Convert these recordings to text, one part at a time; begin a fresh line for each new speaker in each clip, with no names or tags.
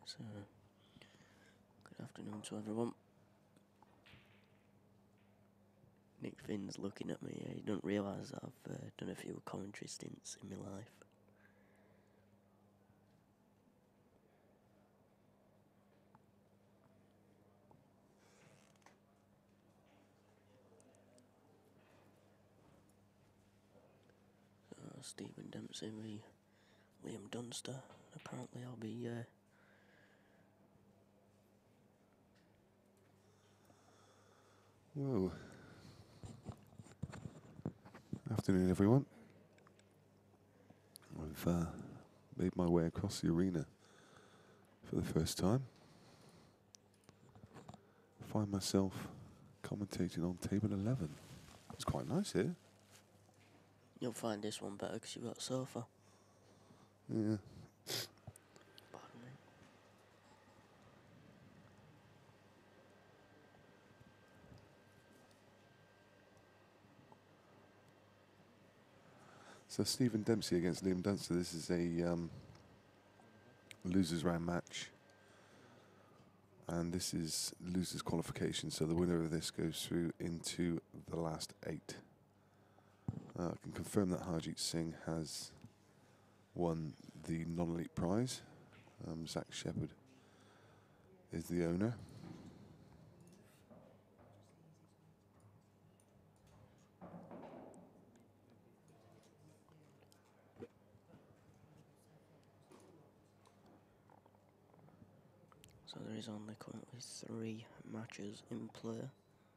So, good afternoon to everyone. Nick Finn's looking at me. He don't realise that I've done a few commentary stints in my life. Stephen Dempsey v Liam Dunster. Apparently I'll be
Whoa. Afternoon, everyone. I've made my way across the arena for the first time. Find myself commentating on table 11. It's quite nice here.
You'll find this one better because you've got a sofa.
Yeah.
Pardon me.
So Stephen Dempsey against Liam Dunster. This is a losers round match. And this is losers qualification. So the winner of this goes through into the last 8. I can confirm that Harjeet Singh has won the non-elite prize. Zach Shepherd is the owner.
So there is only currently 3 matches in play.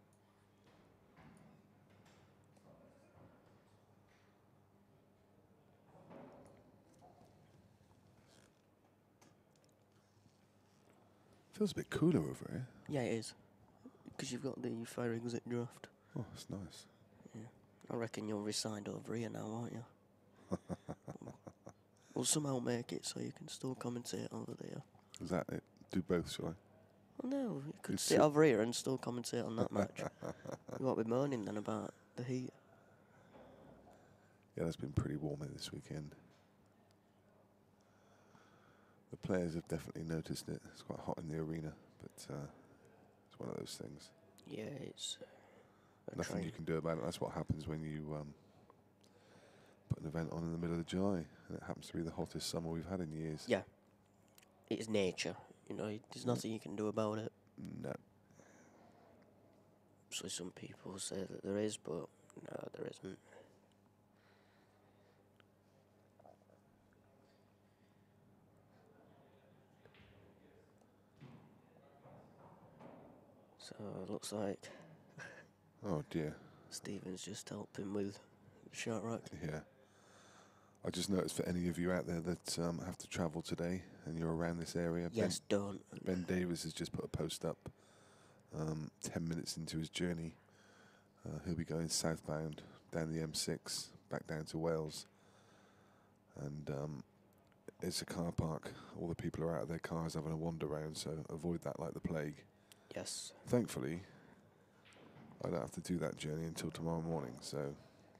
Feels a bit cooler over here.
Yeah, it is. Because you've got the fire exit draft.
Oh, it's nice.
Yeah. I reckon you'll reside over here now, won't you? We'll somehow make it so you can still commentate over there.
Is that it? Do both, shall I?
Well, no, you could
It's
sit
si-
over here and still commentate on that match. You won't be moaning then about the heat.
Yeah, it's been pretty warm here this weekend. The players have definitely noticed it. It's quite hot in the arena, but it's one of those things.
Yeah, it's
Nothing you can do about it. That's what happens when you put an event on in the middle of July, and it happens to be the hottest summer we've had in years.
Yeah, it's nature. You know, there's nothing you can do about it.
No.
So some people say that there is, but no, there isn't. So it looks like
Oh dear.
Stephen's just helping with the short rack.
Yeah. I just noticed for any of you out there that have to travel today and you're around this area,
Yes, don't.
Ben Davis has just put a post up 10 minutes into his journey. He'll be going southbound down the M6 back down to Wales. And it's a car park. All the people are out of their cars having a wander around, so avoid that like the plague.
Yes.
Thankfully, I don't have to do that journey until tomorrow morning. So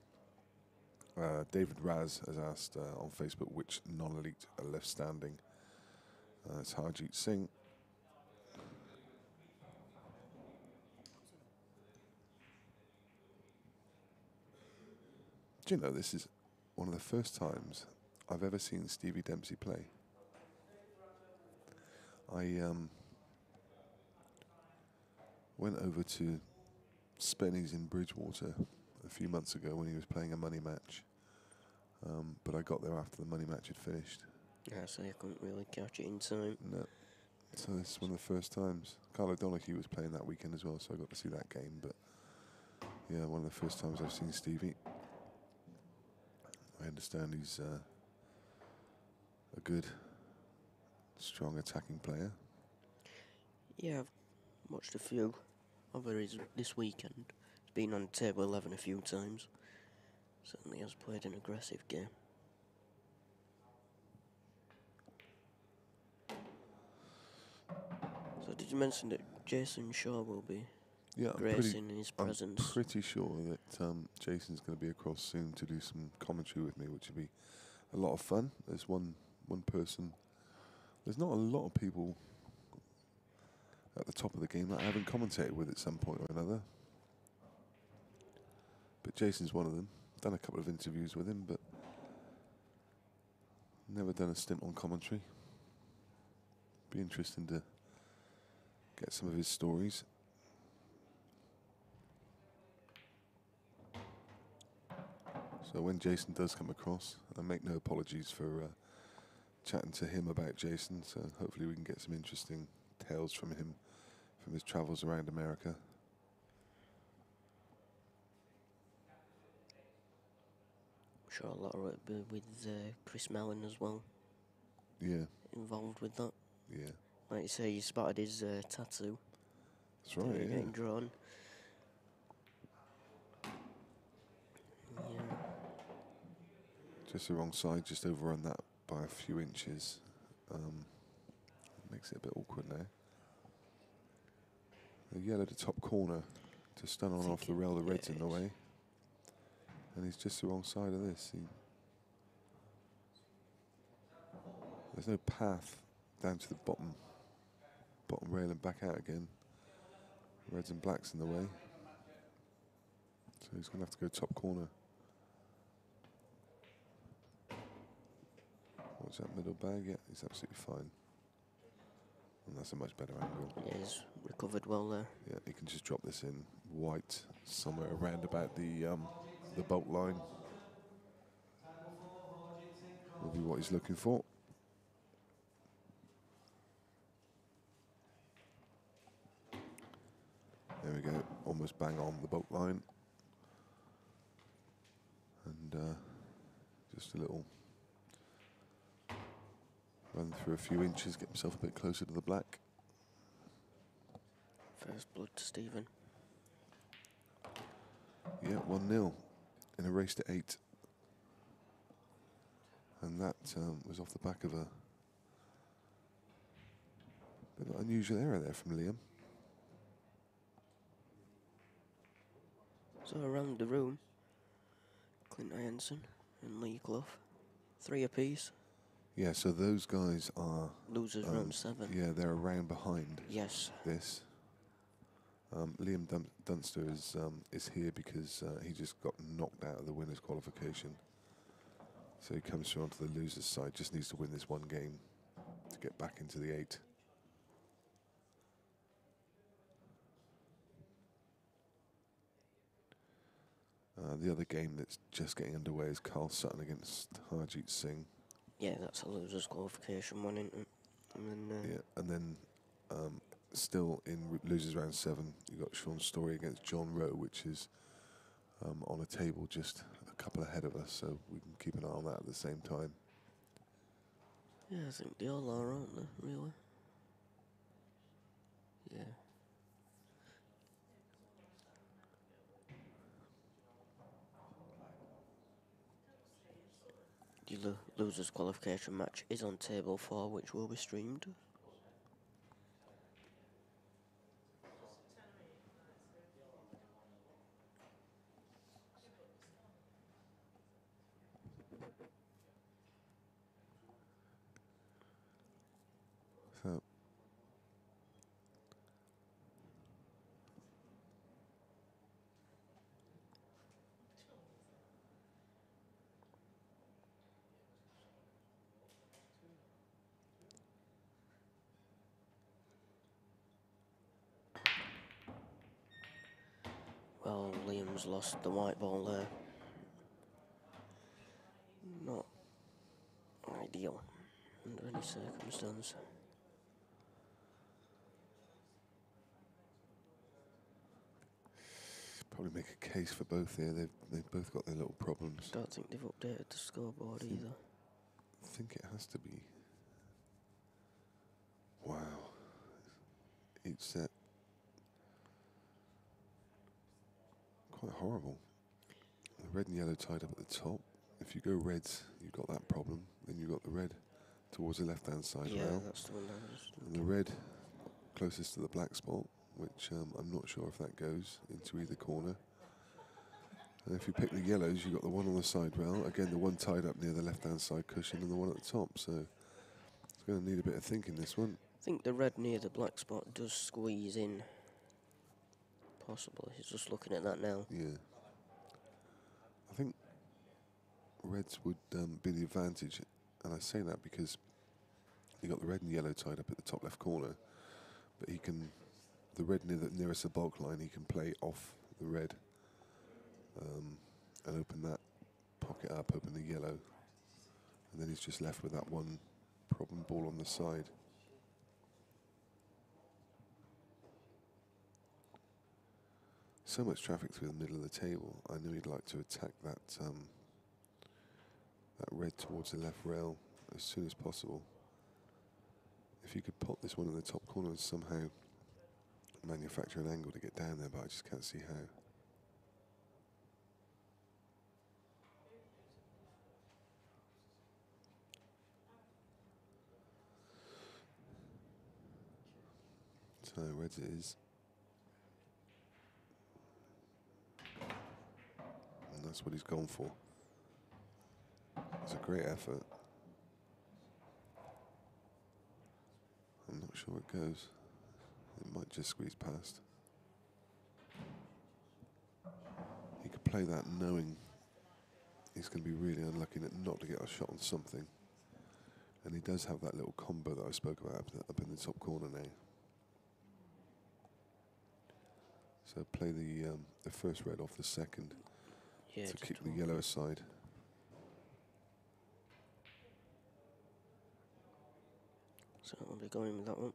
David Raz has asked on Facebook which non-elite are left standing. It's Harjeet Singh. Do you know this is one of the first times I've ever seen Stevie Dempsey play? I went over to Spenny's in Bridgewater a few months ago when he was playing a money match. But I got there after the money match had finished.
Yeah, so you couldn't really catch it in time.
No. So this is one of the first times. Carl O'Donoghue was playing that weekend as well, so I got to see that game. But yeah, one of the first times I've seen Stevie. I understand he's a good, strong attacking player.
Yeah, I've watched a few of his this weekend. He's been on table 11 a few times. Certainly has played an aggressive game. So did you mention that Jason Shaw will be gracing his presence?
I'm pretty sure that Jason's going to be across soon to do some commentary with me, which will be a lot of fun. There's one person There's not a lot of people at the top of the game that I haven't commentated with at some point or another. But Jason's one of them. Done a couple of interviews with him, but never done a stint on commentary. Be interesting to get some of his stories. So when Jason does come across, I make no apologies for chatting to him about Jason. So hopefully we can get some interesting tales from him, from his travels around America.
I'm sure a lot of it will be with Chris Mellon as well.
Yeah.
Involved with that.
Yeah.
Like you say, you spotted his tattoo.
That's right, yeah.
Getting drawn. Yeah.
Just the wrong side, just overrun that by a few inches. Makes it a bit awkward now. The yellow to top corner to stun on off the rail, the red's in the way. And he's just the wrong side of this. There's no path down to the bottom rail and back out again. Reds and blacks in the way. So he's going to have to go top corner. What's that middle bag? Yeah, he's absolutely fine. And that's a much better angle.
Yeah, he's recovered well there.
Yeah, he can just drop this in white somewhere around about the bolt line. Will be what he's looking for. There we go, almost bang on the bolt line. And just a little run through a few inches, get himself a bit closer to the black.
First blood to Stephen.
Yeah, 1-0 in a race to 8. And that was off the back of a bit of an unusual error there from Liam.
So around the room, Clint Ianson and Lee Clough, 3 apiece.
Yeah, so those guys are
Losers round 7.
Yeah, they're a round behind.
Yes.
This. Liam Dunster is here because he just got knocked out of the winners' qualification. So he comes through onto the losers' side. Just needs to win this one game to get back into the 8. The other game that's just getting underway is Carl Sutton against Harjeet Singh.
Yeah, that's a losers' qualification one, isn't it? And then,
Yeah, and then still in losers round 7, you've got Sean Story against John Rowe, which is on a table just a couple ahead of us, so we can keep an eye on that at the same time.
yeah, I think they all are, aren't they, really? Yeah. The losers' qualification match is on table 4, which will be streamed.
So
Well, Liam's lost the white ball there. Not ideal under any circumstance.
probably make a case for both here. They've both got their little problems.
Don't think they've updated the scoreboard either.
I think it has to be. Wow. Each set. Quite horrible. The red and yellow tied up at the top. If you go reds, you've got that problem. Then you've got the red towards the left-hand side
Yeah,
rail.
that's the one I was
And the red closest to the black spot, which I'm not sure if that goes into either corner. And if you pick the yellows, you've got the one on the side rail. Again, the one tied up near the left-hand side cushion and the one at the top. So it's going to need a bit of thinking, this one.
I think the red near the black spot does squeeze in. Possibly. He's just looking at that now.
Yeah. I think reds would be the advantage, and I say that because you got the red and yellow tied up at the top left corner, but he can, the red nearest the bulk line, he can play off the red and open that pocket up, open the yellow, and then he's just left with that one problem ball on the side. So much traffic through the middle of the table. I knew he'd like to attack that that red towards the left rail as soon as possible. If you could pop this one in the top corner and somehow manufacture an angle to get down there, but I just can't see how. So reds it is. And that's what he's gone for. It's a great effort. I'm not sure it goes. It might just squeeze past. He could play that knowing he's going to be really unlucky not to get a shot on something. And he does have that little combo that I spoke about up in the top corner now. So play the first red off the second to kick the yellow aside.
So I'll be going with that one.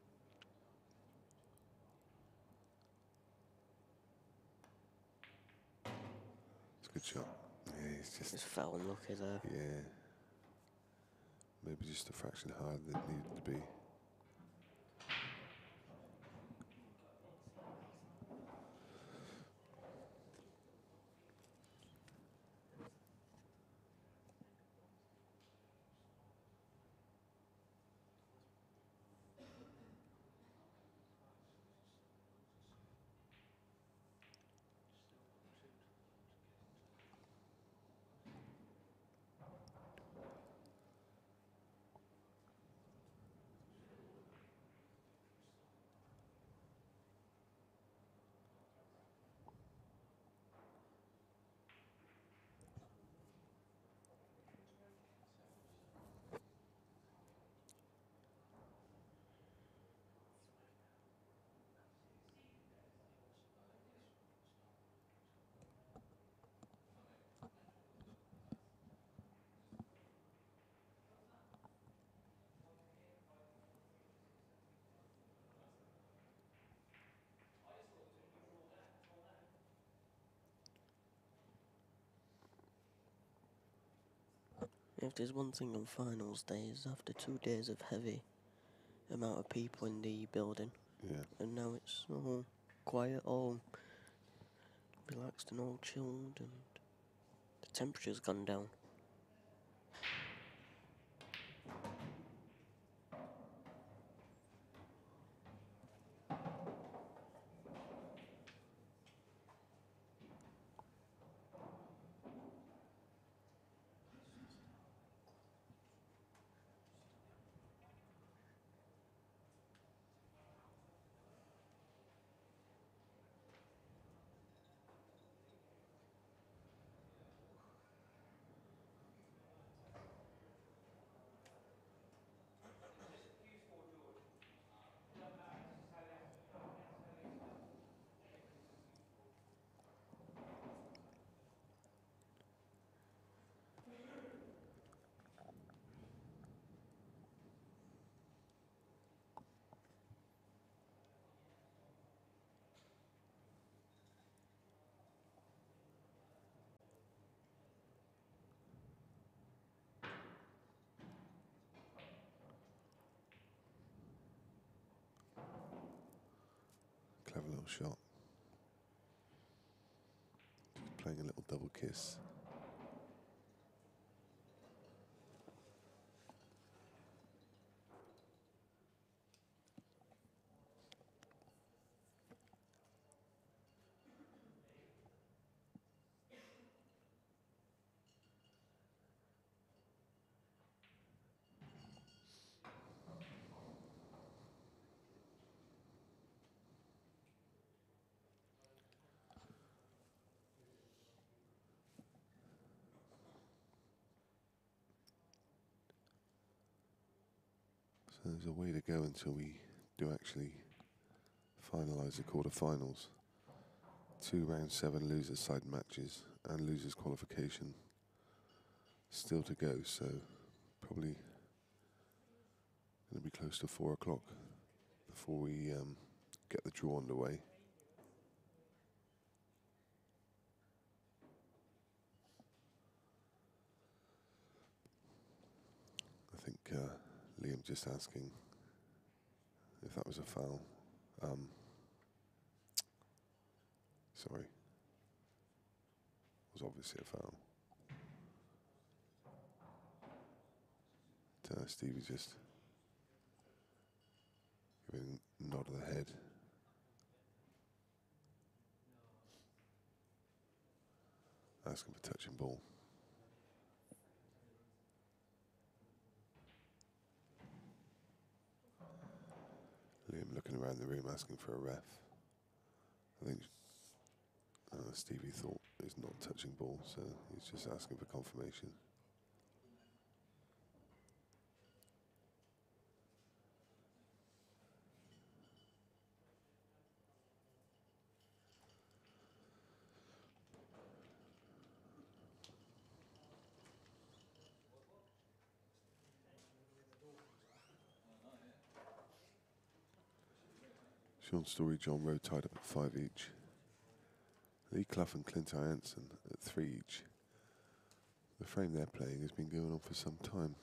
It's a good shot. Yeah,
It's foul and lucky there.
Yeah. Maybe just a fraction harder than it needed to be.
If there's one thing on finals days, after 2 days of heavy amount of people in the building, and now it's all quiet, all relaxed and all chilled, and the temperature's gone down.
Clever little shot. Just playing a little double kiss. So there's a way to go until we do actually finalise the quarter-finals. 2 round 7 losers side matches and losers qualification still to go, so probably going to be close to 4 o'clock before we get the draw underway. I think Liam just asking if that was a foul. Sorry. It was obviously a foul. Stevie just giving a nod of the head. Asking for touching ball. Liam looking around the room asking for a ref. I think Stevie thought it's not touching ball, so he's just asking for confirmation. Sean Story, John Rowe tied up at 5 each. Lee Clough and Clint Jansen at 3 each. The frame they're playing has been going on for some time.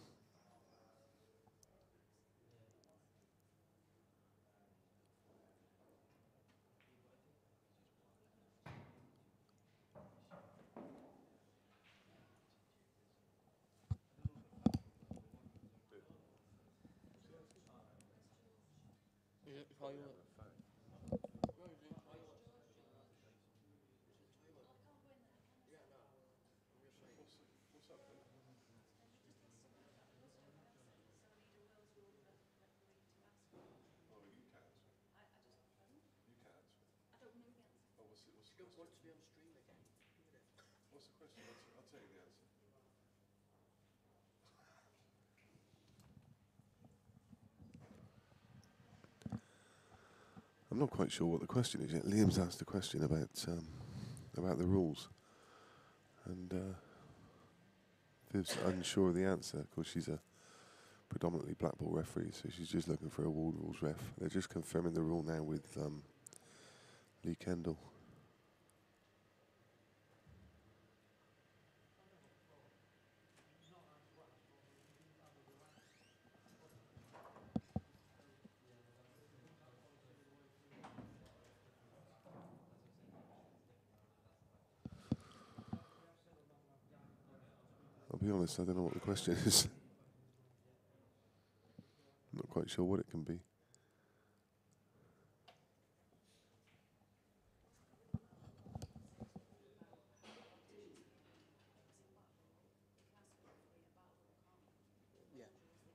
I'm not quite sure what the question is yet. Liam's asked a question about the rules, and Viv's unsure of the answer. Of course, she's a predominantly black ball referee, so she's just looking for a World Rules ref. They're just confirming the rule now with Lee Kendall. I'll be honest, I don't know what the question is. I'm not quite sure what it can be.
Yeah.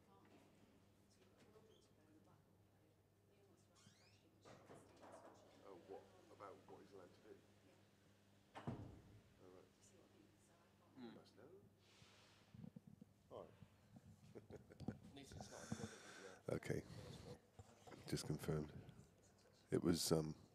Oh, what about what he's allowed to do? Okay, just confirmed. It was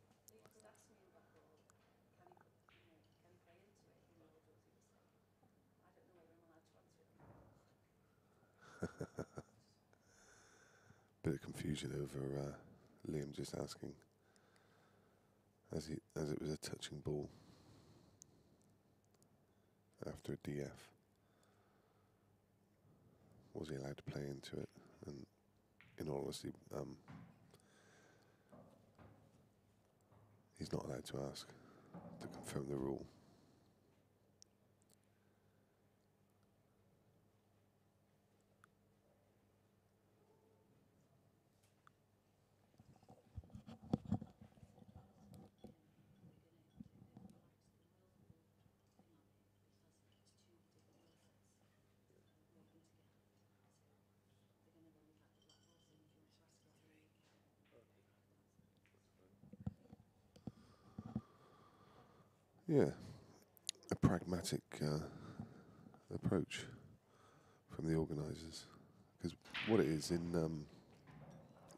bit of confusion over Liam just asking, as it was a touching ball after a DF. Was he allowed to play into it? And in all honesty, he's not allowed to ask to confirm the rule. Yeah, a pragmatic approach from the organisers. Because what it is, in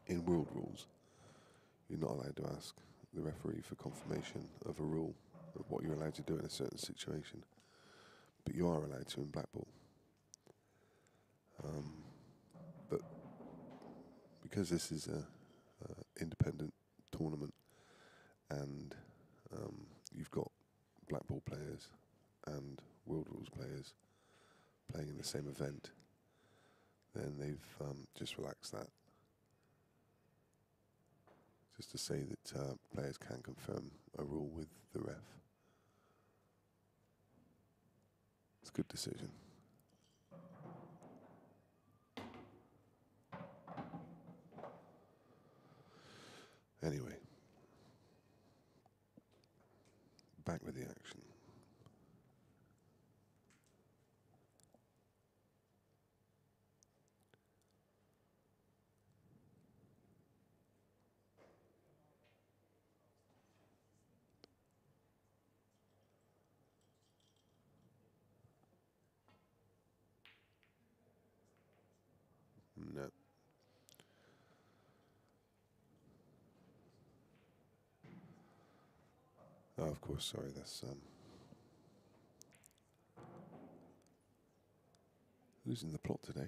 in world rules, you're not allowed to ask the referee for confirmation of a rule, of what you're allowed to do in a certain situation. But you are allowed to in Black Ball. But because this is a independent tournament, and you've got Black Ball players and World Rules players playing in the same event, then they've just relaxed that. Just to say that players can confirm a rule with the ref. It's a good decision. Anyway, back with the action. No. Oh, of course, sorry, that's losing the plot today.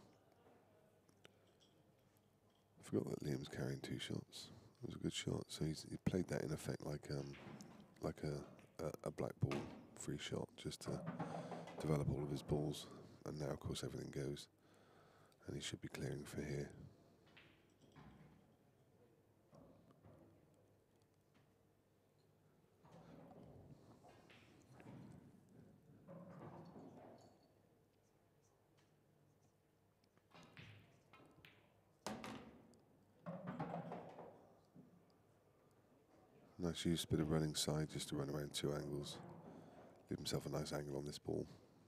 I forgot that Liam's carrying 2 shots. It was a good shot, so he played that in effect like a Black Ball free shot, just to develop all of his balls. And now, of course, everything goes, and he should be clearing for here. Nice use, bit of running side just to run around 2 angles. Give himself a nice angle on this ball.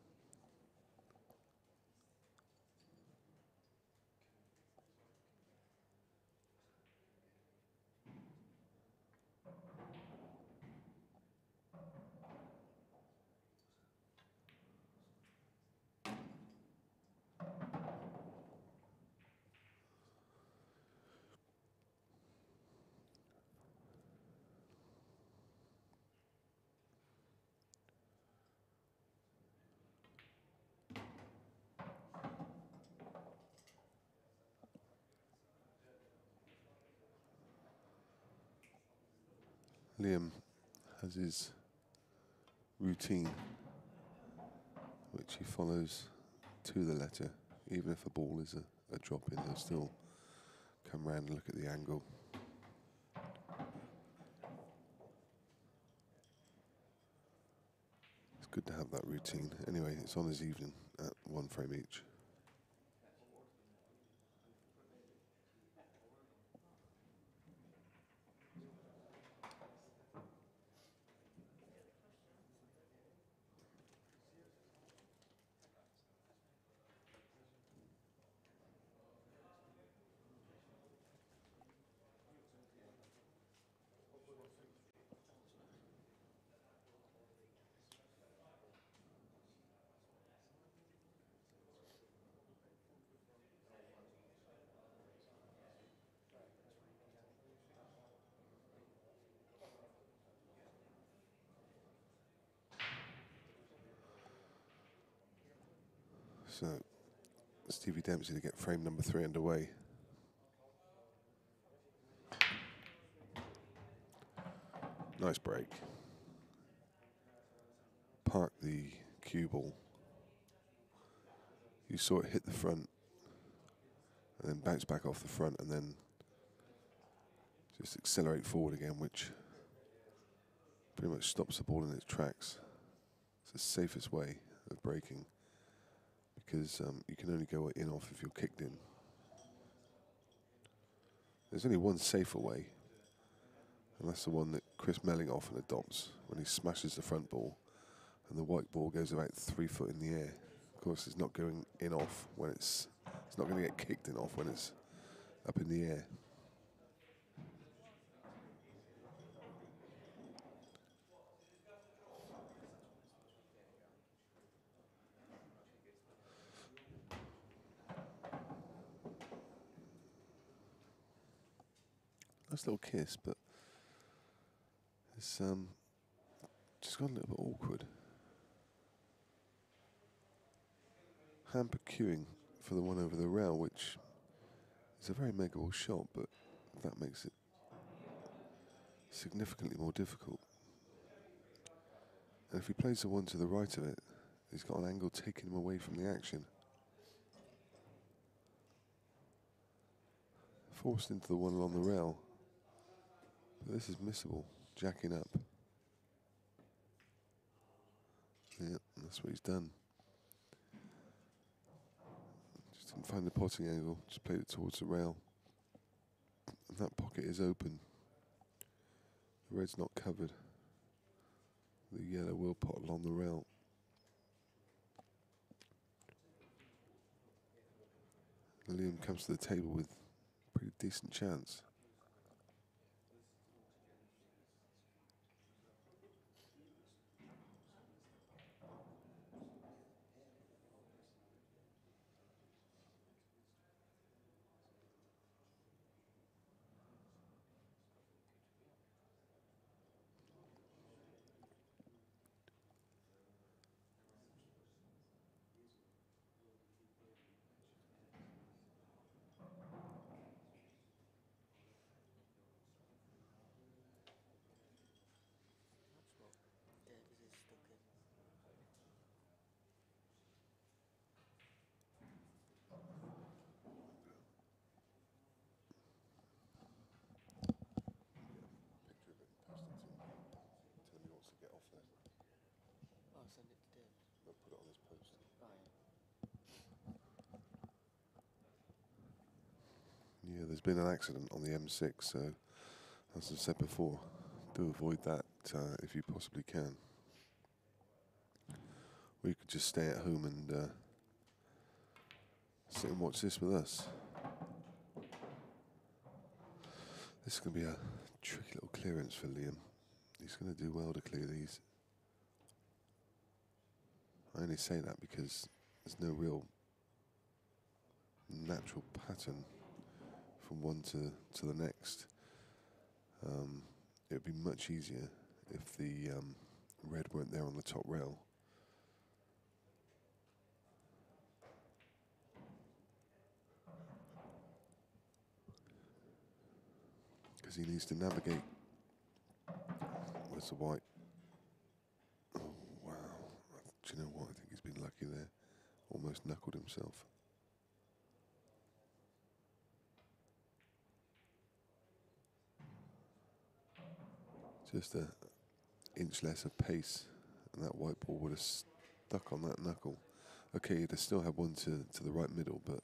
Liam has his routine, which he follows to the letter. Even if a ball is a drop in, he'll still come round and look at the angle. It's good to have that routine. Anyway, it's on his evening at 1 frame each. So, Stevie Dempsey to get frame number 3 underway. Nice break. Park the cue ball. You saw it hit the front and then bounce back off the front and then just accelerate forward again, which pretty much stops the ball in its tracks. It's the safest way of breaking, because you can only go in off if you're kicked in. There's only one safer way, and that's the one that Chris Melling often adopts when he smashes the front ball and the white ball goes about 3 foot in the air. Of course, it's not going in off when it's not going to get kicked in off when it's up in the air. Nice little kiss, but it's just got a little bit awkward. Hamper queuing for the one over the rail, which is a very megaable shot, but that makes it significantly more difficult. And if he plays the one to the right of it, he's got an angle taking him away from the action. Forced into the one along the rail. But this is missable, jacking up. Yeah, that's what he's done. Just didn't find the potting angle, just played it towards the rail. And that pocket is open. The red's not covered. The yellow will pot along the rail. Liam comes to the table with a pretty decent chance. Yeah, there's been an accident on the M6, so as I've said before, do avoid that if you possibly can. Or you could just stay at home and sit and watch this with us. This is going to be a tricky little clearance for Liam. He's going to do well to clear these. I only say that because there's no real natural pattern from one to the next. It would be much easier if the red weren't there on the top rail. Because he needs to navigate. Where's the white? Oh, wow. Do you know what? I think he's been lucky there. Almost knuckled himself. Just an inch less of pace, and that white ball would have stuck on that knuckle. Okay, he'd have still had one to the right middle, but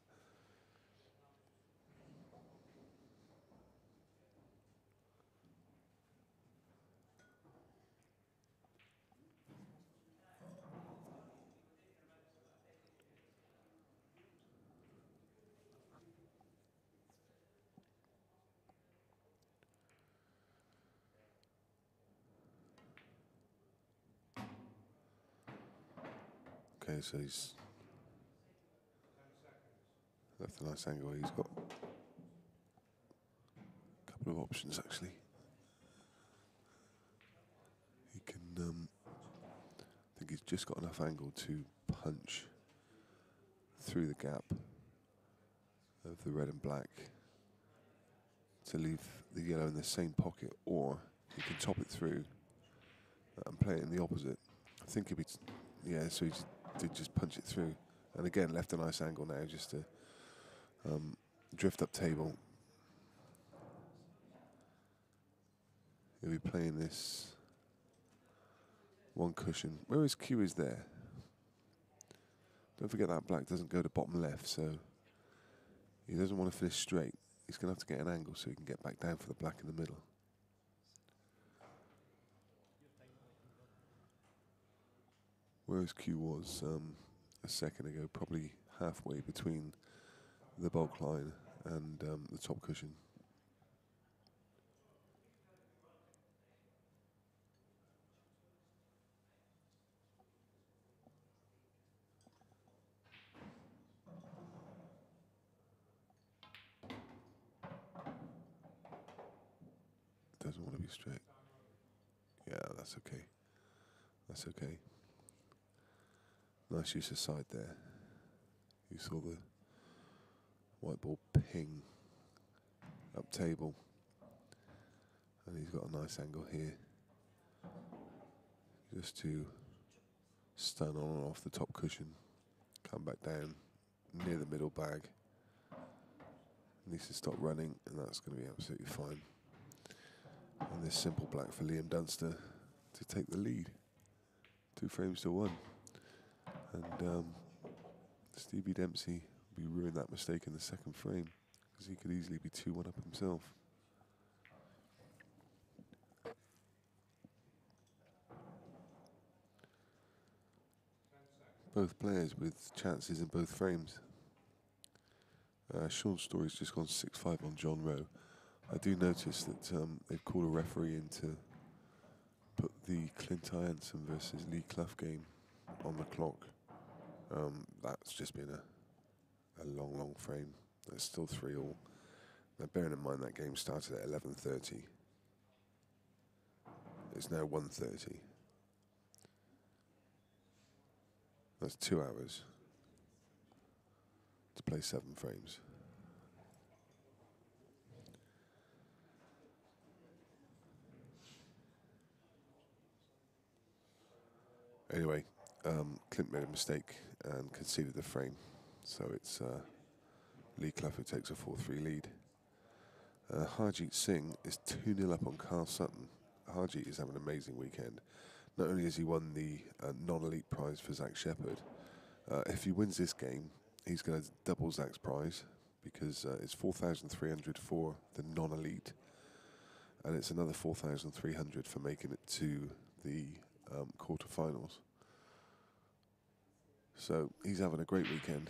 okay, so he's left a nice angle. He's got a couple of options actually. He can, I think he's just got enough angle to punch through the gap of the red and black to leave the yellow in the same pocket, or he can top it through and play it in the opposite. I think if he's, yeah, so he did just punch it through. And again, left a nice angle now just to drift up table. He'll be playing this one cushion. Where his cue is there. Don't forget that black doesn't go to bottom left, so he doesn't want to finish straight. He's going to have to get an angle so he can get back down for the black in the middle. Where his cue was a second ago, probably halfway between the bulk line and the top cushion. doesn't want to be straight. Yeah, that's okay. That's okay. Nice use of side there. You saw the white ball ping up table. And he's got a nice angle here. Just to stun on and off the top cushion. Come back down near the middle bag. Needs to stop running, and that's going to be absolutely fine. And this simple black for Liam Dunster to take the lead. 2 frames to 1. And Stevie Dempsey will be ruined that mistake in the second frame, because he could easily be 2-1 up himself. Both players with chances in both frames. Sean Story's just gone 6-5 on John Rowe. I do notice that they've called a referee in to put the Clint Ianson versus Lee Clough game on the clock. That's just been a long, long frame. There's still 3-all. Now, bearing in mind that game started at 11:30. It's now 1:30. That's 2 hours to play 7 frames. Anyway, Clint made a mistake and conceded the frame. So it's Lee Clough who takes a 4-3 lead. Harjeet Singh is 2-0 up on Carl Sutton. Harjeet is having an amazing weekend. Not only has he won the non-elite prize for Zach Shepherd, if he wins this game, he's going to double Zach's prize, because it's 4,300 for the non-elite, and it's another 4,300 for making it to the quarterfinals. So he's having a great weekend.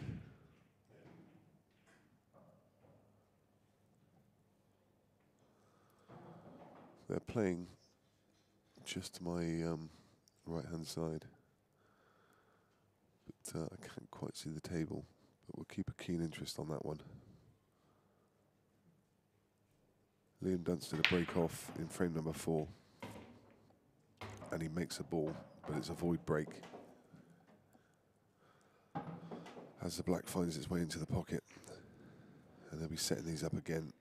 They're playing just to my right-hand side, but I can't quite see the table, but we'll keep a keen interest on that one. Liam Dunster to break off in frame number 4, and he makes a ball, but it's a void break. As the black finds its way into the pocket, and they'll be setting these up again.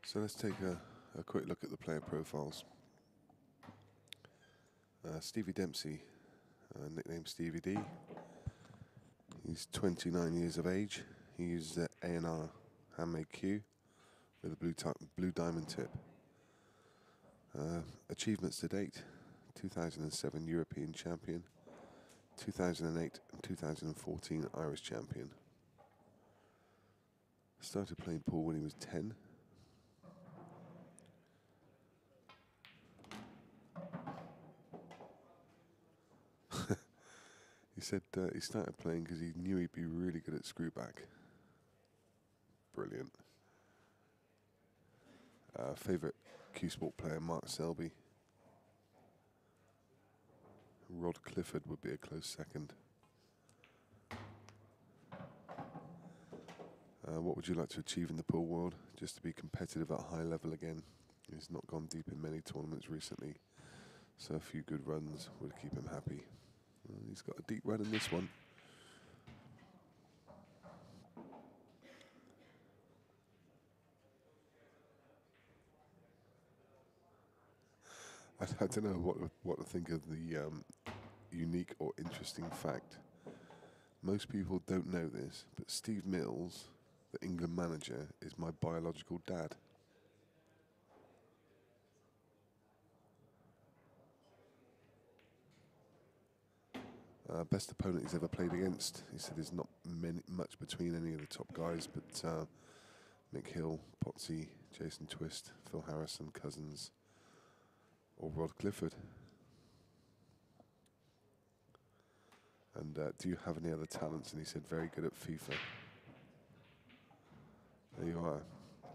So let's take a quick look at the player profiles. Stevie Dempsey, nicknamed Stevie D. He's 29 years of age. He uses an A&R handmade cue with a blue diamond tip. Achievements to date: 2007 European Champion, 2008 and 2014 Irish Champion. Started playing pool when he was 10. He said he started playing because he knew he'd be really good at screwback. Brilliant. Favourite Q Sport player, Mark Selby. Rod Clifford would be a close second. What would you like to achieve in the pool world? Just to be competitive at a high level again. He's not gone deep in many tournaments recently, so a few good runs would keep him happy. He's got a deep run in this one. I don't know what to think of the unique or interesting fact. Most people don't know this, but Steve Mills, the England manager, is my biological dad. Best opponent he's ever played against. He said there's not much between any of the top guys, but Mick Hill, Potsy, Jason Twist, Phil Harrison, Cousins, or Rod Clifford. And do you have any other talents? And he said very good at FIFA. There you are.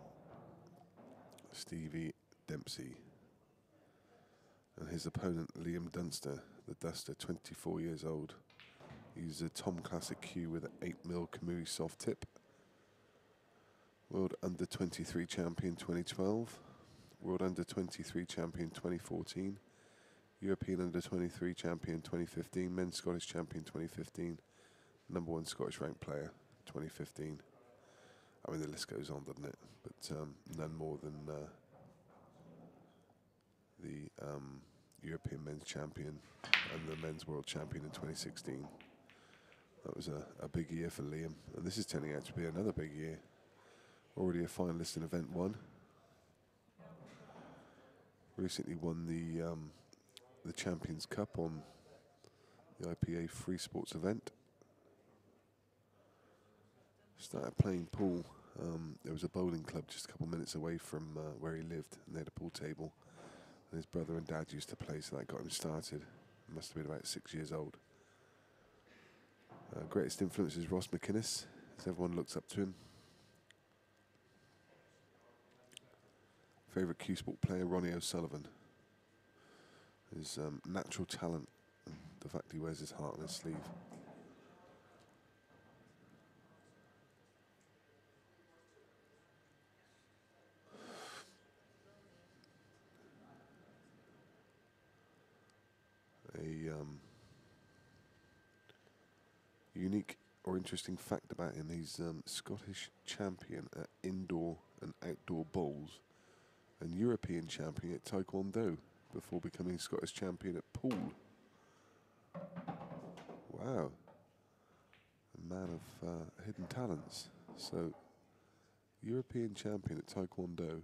Stevie Dempsey. And his opponent, Liam Dunster, the Duster, 24 years old. He uses a Tom Classic cue with an 8mm Kamui soft tip. World Under 23 Champion 2012. World Under 23 Champion 2014. European Under 23 Champion 2015. Men's Scottish Champion 2015. #1 Scottish ranked player 2015. I mean, the list goes on, doesn't it? But none more than the European Men's Champion and the Men's World Champion in 2016. That was a big year for Liam, and this is turning out to be another big year. Already a finalist in Event 1. Recently won the Champions Cup on the IPA Free Sports event. Started playing pool. There was a bowling club just a couple minutes away from where he lived, and they had a pool table. And his brother and dad used to play, so that got him started. He must have been about 6 years old. Greatest influence is Ross McInnes, as everyone looks up to him. Favourite Q Sport player, Ronnie O'Sullivan. His natural talent, and the fact he wears his heart on his sleeve. A unique or interesting fact about him, he's Scottish champion at indoor and outdoor bowls and European champion at Taekwondo before becoming Scottish champion at pool. Wow. A man of hidden talents. So, European champion at Taekwondo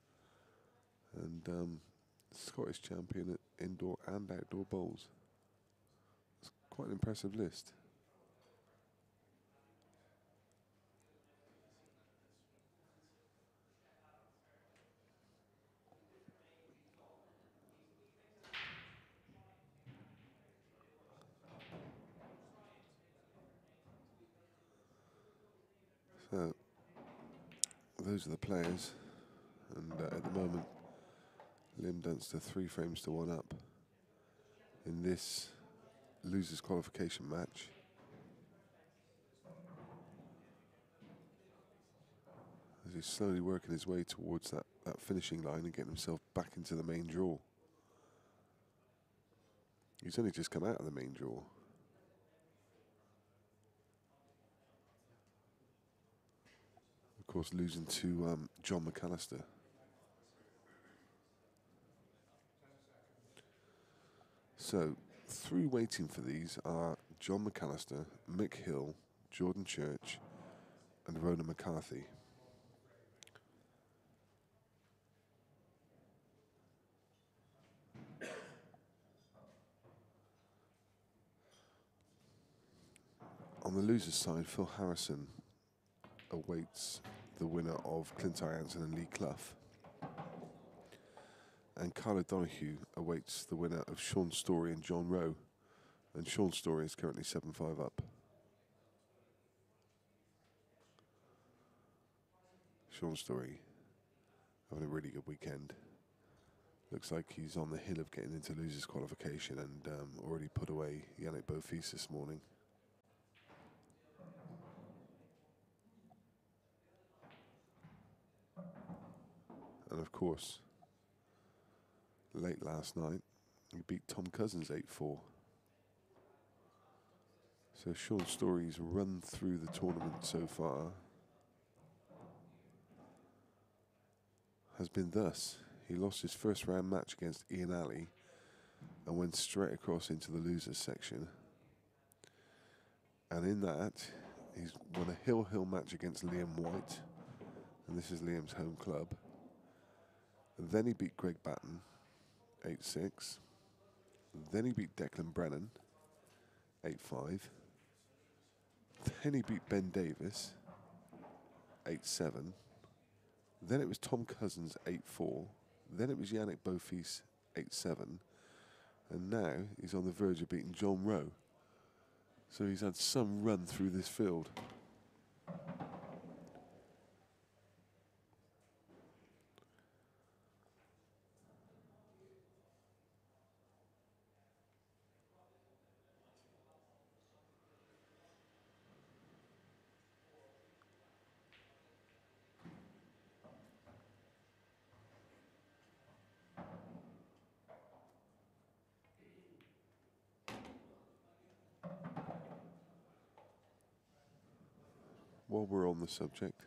and Scottish champion at indoor and outdoor bowls. It's quite an impressive list. So, those are the players, and at the moment, Liam Dunster 3 frames to 1 up in this losers qualification match. As he's slowly working his way towards that finishing line and getting himself back into the main draw. He's only just come out of the main draw. Of course, losing to John McAllister. So, through waiting for these are John McAllister, Mick Hill, Jordan Church, and Rona McCarthy. On the losers' side, Phil Harrison awaits the winner of Clint Jansen and Lee Clough. And Carlo Donahue awaits the winner of Sean Story and John Rowe. And Sean Story is currently 7-5 up. Sean Story having a really good weekend. Looks like he's on the hill of getting into losers qualification and already put away Yannick Beaufils this morning. And of course, late last night, he beat Tom Cousins 8-4. So Sean Story's run through the tournament so far has been thus. He lost his first round match against Ian Alley and went straight across into the losers section. And in that, he's won a hill match against Liam White, and this is Liam's home club. And then he beat Greg Batten 8-6. Then he beat Declan Brennan 8-5. Then he beat Ben Davis 8-7. Then it was Tom Cousins 8-4. Then it was Yannick Beaufils 8-7. And now he's on the verge of beating John Rowe. So he's had some run through this field. While we're on the subject,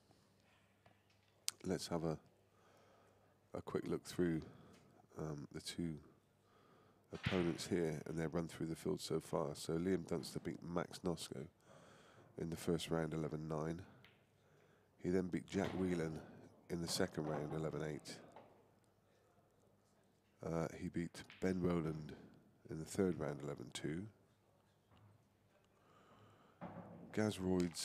let's have a quick look through the two opponents here and their run through the field so far. So Liam Dunster beat Max Nosko in the first round 11-9. He then beat Jack Whelan in the second round 11-8. He beat Ben Rowland in the third round 11-2. Gaz Royds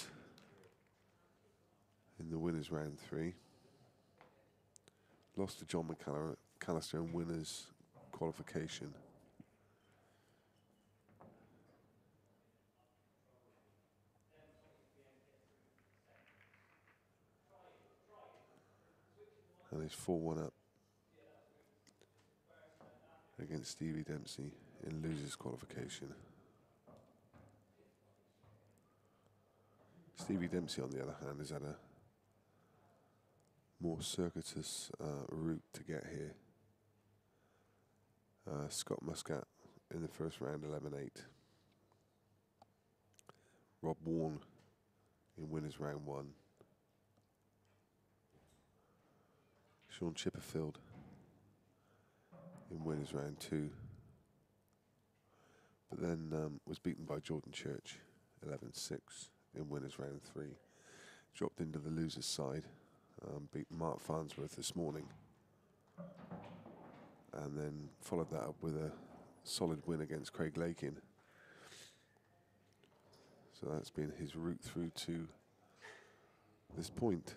in the winners round 3. Lost to John McAllister in winners qualification. And he's 4-1 up against Stevie Dempsey in losers qualification. Stevie Dempsey, on the other hand, has had a more circuitous route to get here. Scott Muscat in the first round 11-8. Rob Warne in winners round 1. Sean Chipperfield in winners round 2. But then was beaten by Jordan Church 11-6 in winners round 3. Dropped into the losers side. Beat Mark Farnsworth this morning. And then followed that up with a solid win against Craig Lakin. So that's been his route through to this point.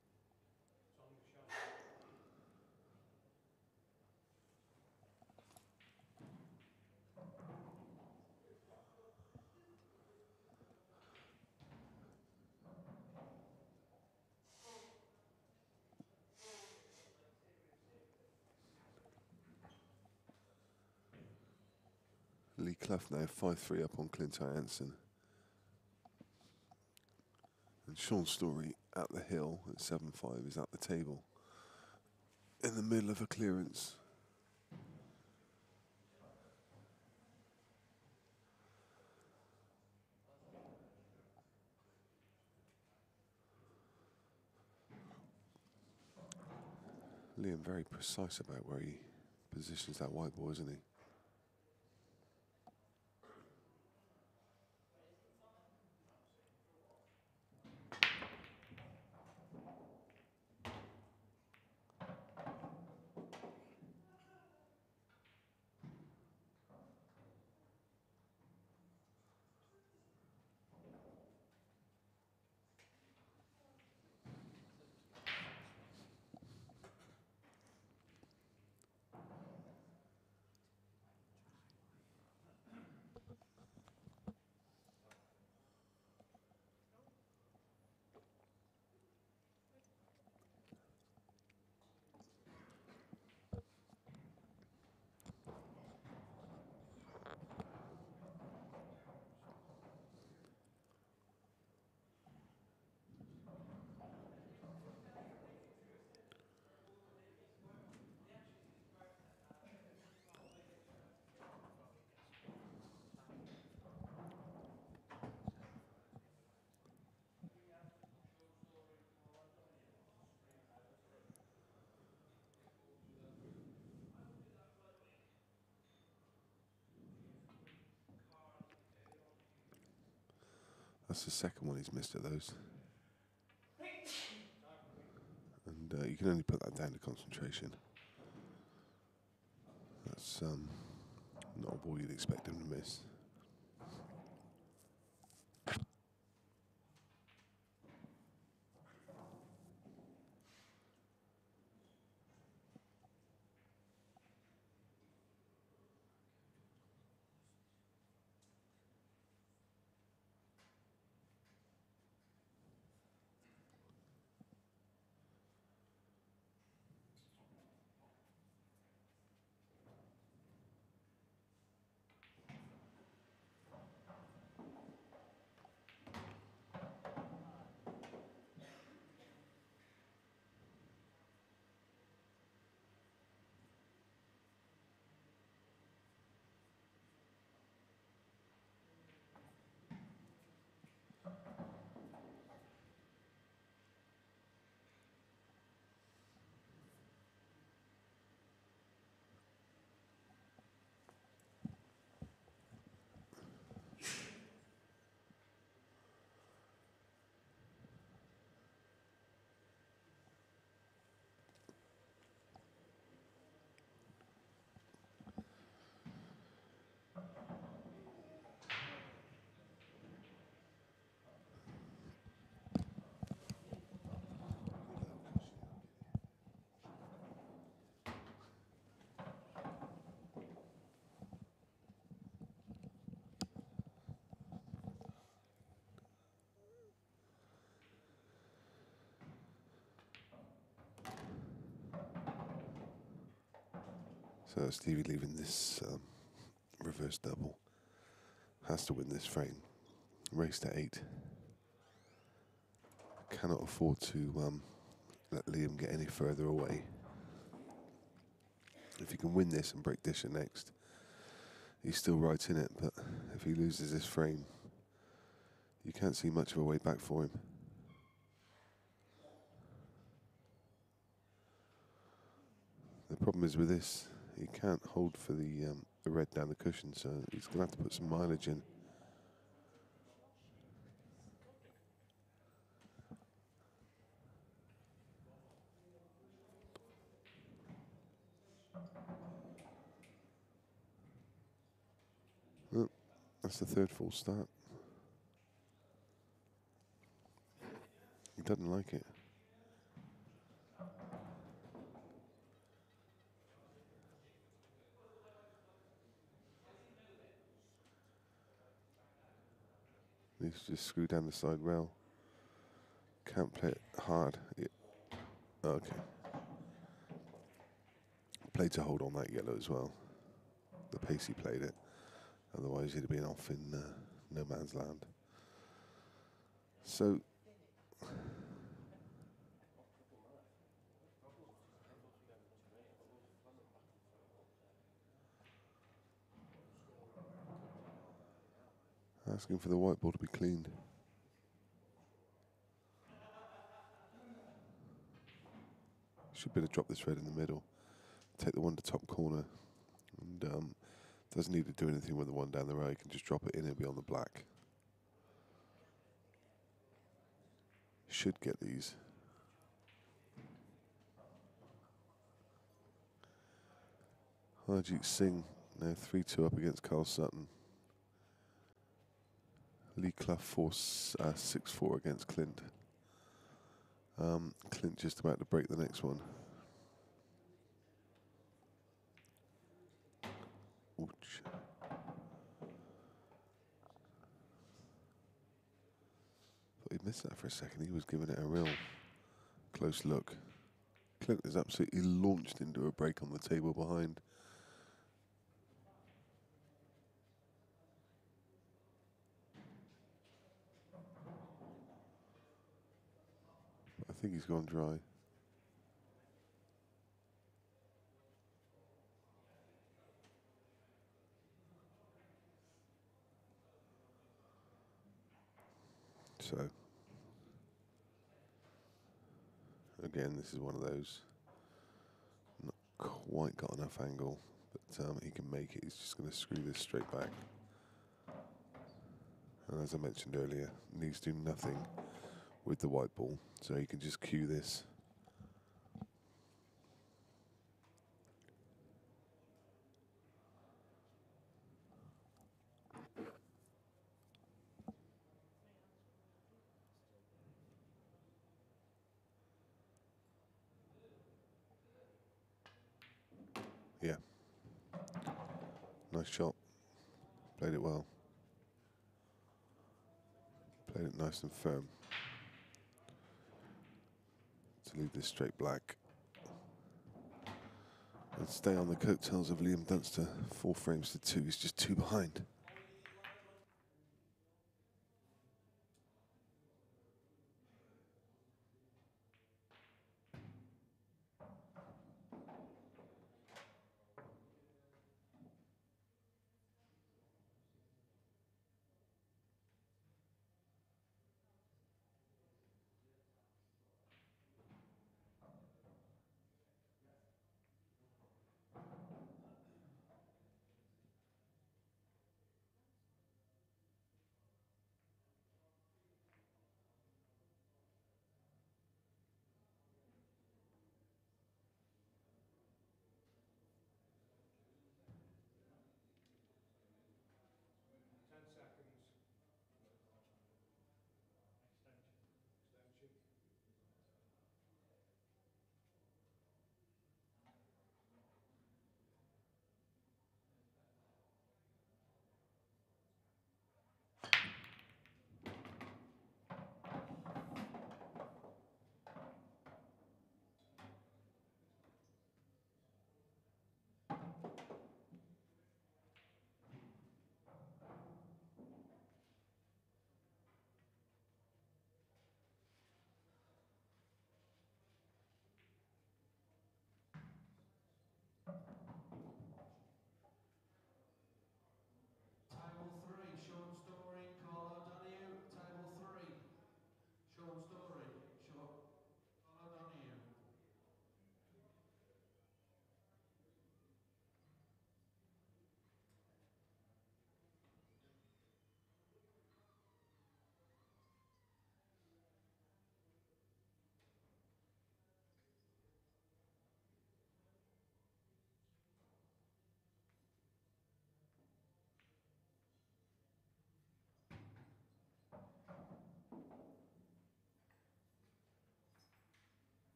Lee Clough now 5-3 up on Clint Jansen. And Sean Story at the hill at 7-5 is at the table. In the middle of a clearance. Liam very precise about where he positions that white ball, isn't he? That's the second one he's missed at those. And you can only put that down to concentration. That's not a ball you'd expect him to miss. So Stevie leaving this reverse double. Has to win this frame. Race to 8. Cannot afford to let Liam get any further away. If he can win this and break Disher next, he's still right in it, but if he loses this frame, you can't see much of a way back for him. The problem is with this, he can't hold for the red down the cushion, so he's going to have to put some mileage in. Oh, that's the third false start. He doesn't like it. Needs to just screw down the side rail. Can't play it hard. Yeah. Okay. Played to hold on that yellow as well. The pace he played it. Otherwise he'd have been off in no man's land. So asking for the white ball to be cleaned. Should be able to drop this red in the middle. Take the one to top corner. And doesn't need to do anything with the one down the row. You can just drop it in and be on the black. Should get these. Harjeet Singh now 3-2 up against Carl Sutton. Lee Clough 6-4 against Clint. Clint just about to break the next one. Ouch. Thought he missed that for a second. He was giving it a real close look. Clint is absolutely launched into a break on the table behind. I think he's gone dry. So, again, this is one of those. Not quite got enough angle, but he can make it. He's just going to screw this straight back. And as I mentioned earlier, needs to do nothing with the white ball, so you can just cue this. Yeah. Nice shot. Played it well. Played it nice and firm. To leave this straight black. And stay on the coattails of Liam Dunster. 4 frames to 2. He's just 2 behind.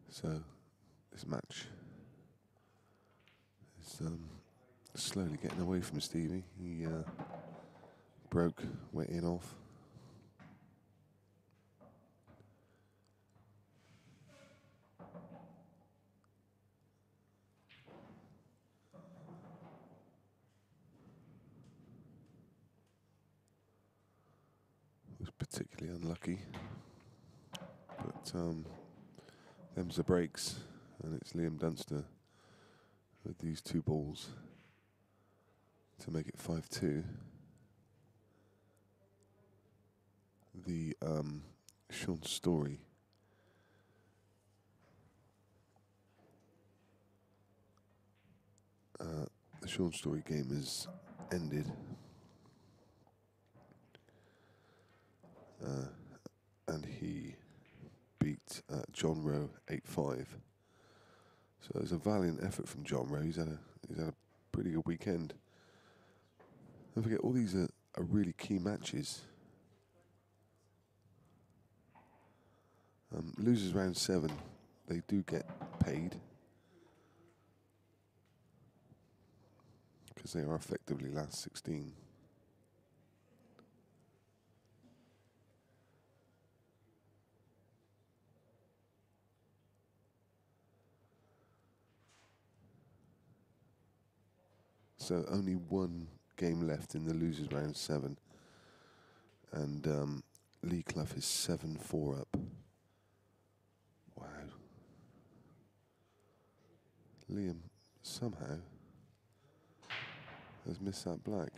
So this match is slowly getting away from Stevie. He broke, went in off. Was particularly unlucky, but them's the breaks, and it's Liam Dunster with these 2 balls to make it 5-2. The Sean Story the Sean Story game has ended. And he beat John Rowe 8-5. So it was a valiant effort from John Rowe. He's had a pretty good weekend. Don't forget, all these are really key matches. Losers round 7, they do get paid because they are effectively last 16. So only 1 game left in the losers round 7, and Lee Clough is 7-4 up. Wow. Liam somehow has missed that black.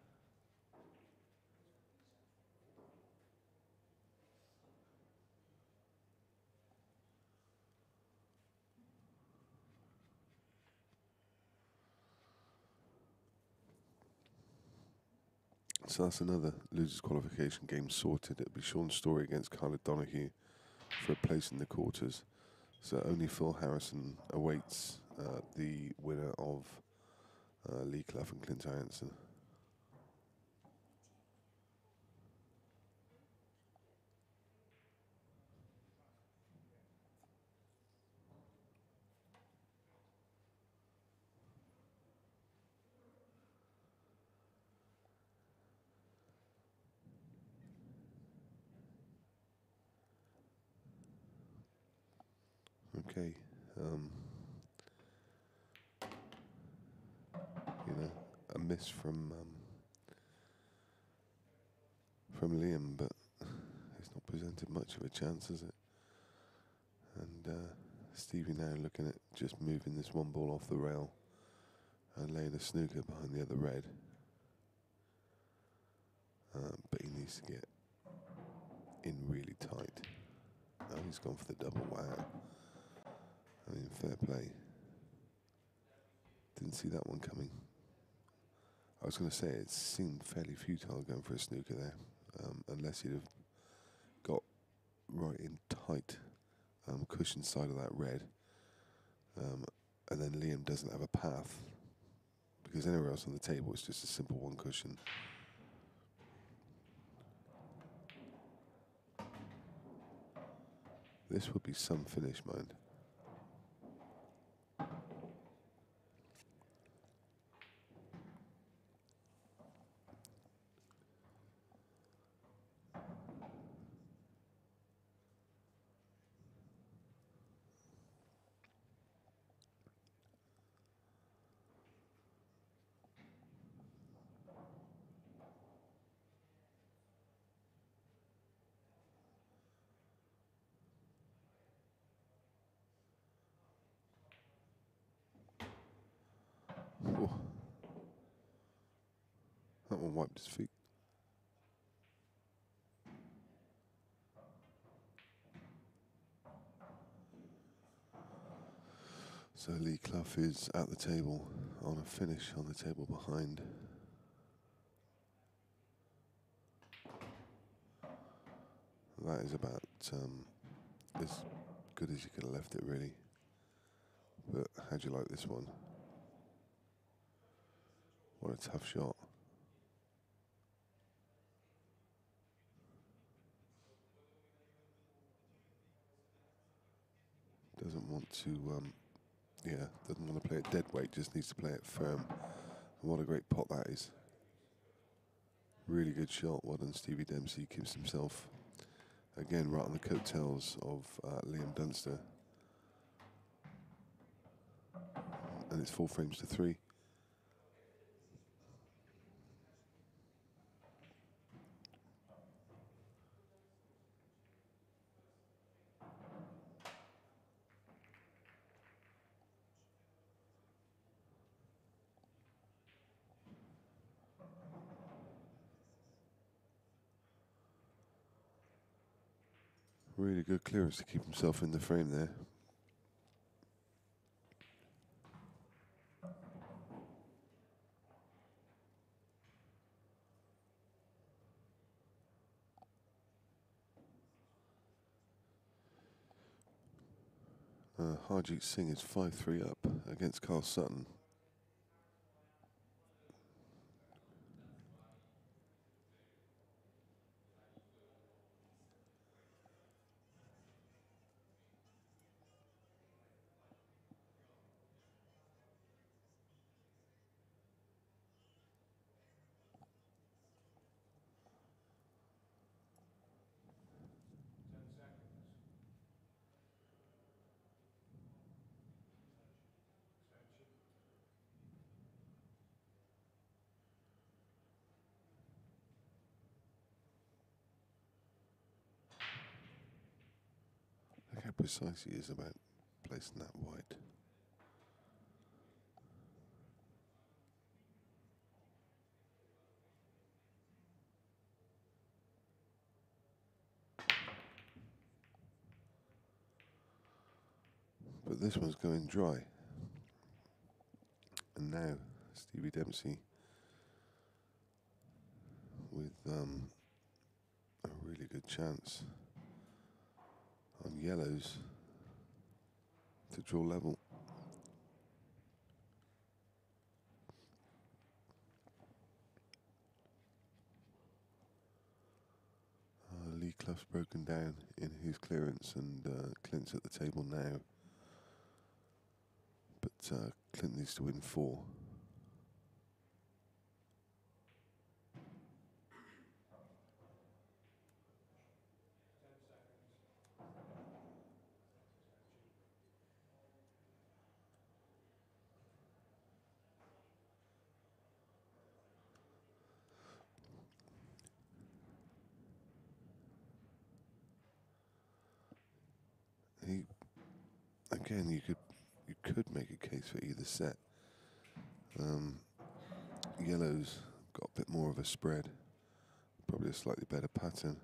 So that's another losers qualification game sorted. It'll be Sean Story against Khaled Donahue for a place in the quarters. So only Phil Harrison awaits the winner of Lee Clough and Clint Aronson. Okay. A miss from Liam, but it's not presented much of a chance, has it? And Stevie now looking at just moving this 1 ball off the rail and laying a snooker behind the other red. But he needs to get in really tight. Oh, he's gone for the double. Wow. I mean, fair play. Didn't see that one coming. I was going to say it seemed fairly futile going for a snooker there, unless he'd have got right in tight cushion side of that red, and then Liam doesn't have a path because anywhere else on the table it's just a simple 1 cushion. This would be some finish, mind. Oh. That one wiped his feet. So Lee Clough is at the table on a finish on the table behind. That is about as good as you could have left it, really. But how'd you like this one? What a tough shot. Doesn't to, doesn't want to play it dead weight, just needs to play it firm. And what a great pot that is. Really good shot. Well done, Stevie Dempsey. Keeps himself, again, right on the coattails of Liam Dunster. And it's 4 frames to 3. Really good clearance to keep himself in the frame there. Harjeet Singh is 5-3 up against Carl Sutton. Look how precise he is about placing that white. But this one's going dry. And now Stevie Dempsey with a really good chance on yellows to draw level. Lee Clough's broken down in his clearance, and Clint's at the table now. But Clint needs to win 4. Again, you could make a case for either set. Yellow's got a bit more of a spread, probably a slightly better pattern.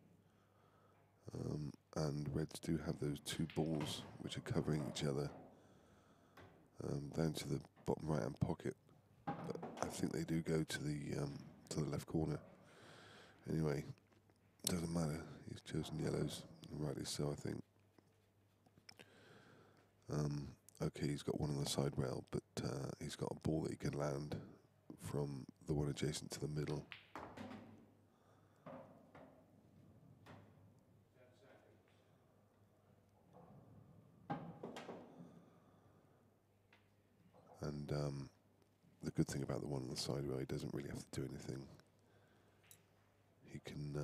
And reds do have those 2 balls which are covering each other down to the bottom right hand pocket. But I think they do go to the left corner. Anyway, doesn't matter. He's chosen yellows, and rightly so, I think. Okay, he's got one on the side rail, but he's got a ball that he can land from the one adjacent to the middle. And the good thing about the one on the side rail, he doesn't really have to do anything. He can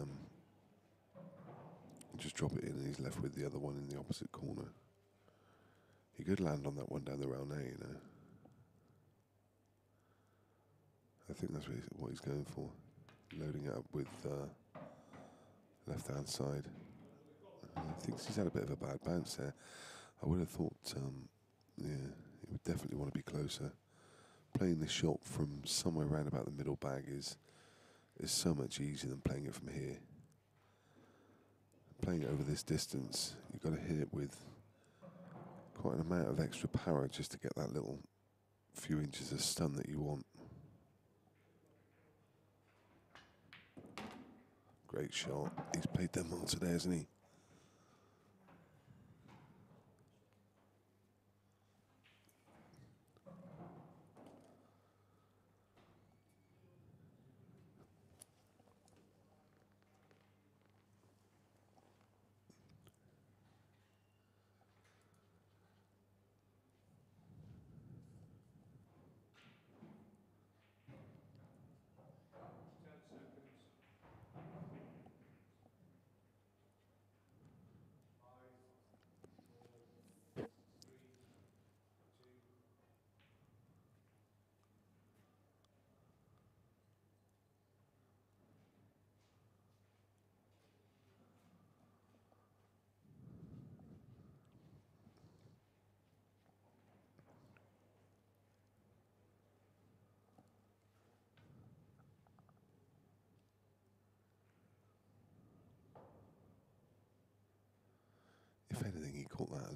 just drop it in, and he's left with the other one in the opposite corner. He could land on that one down the rail now, you know. I think that's what he's going for. Loading it up with left-hand side. He thinks he's had a bit of a bad bounce there. I would have thought, he would definitely want to be closer. Playing this shot from somewhere around about the middle bag is so much easier than playing it from here. Playing it over this distance, you've got to hit it with quite an amount of extra power just to get that little few inches of stun that you want. Great shot. He's played them well today, hasn't he?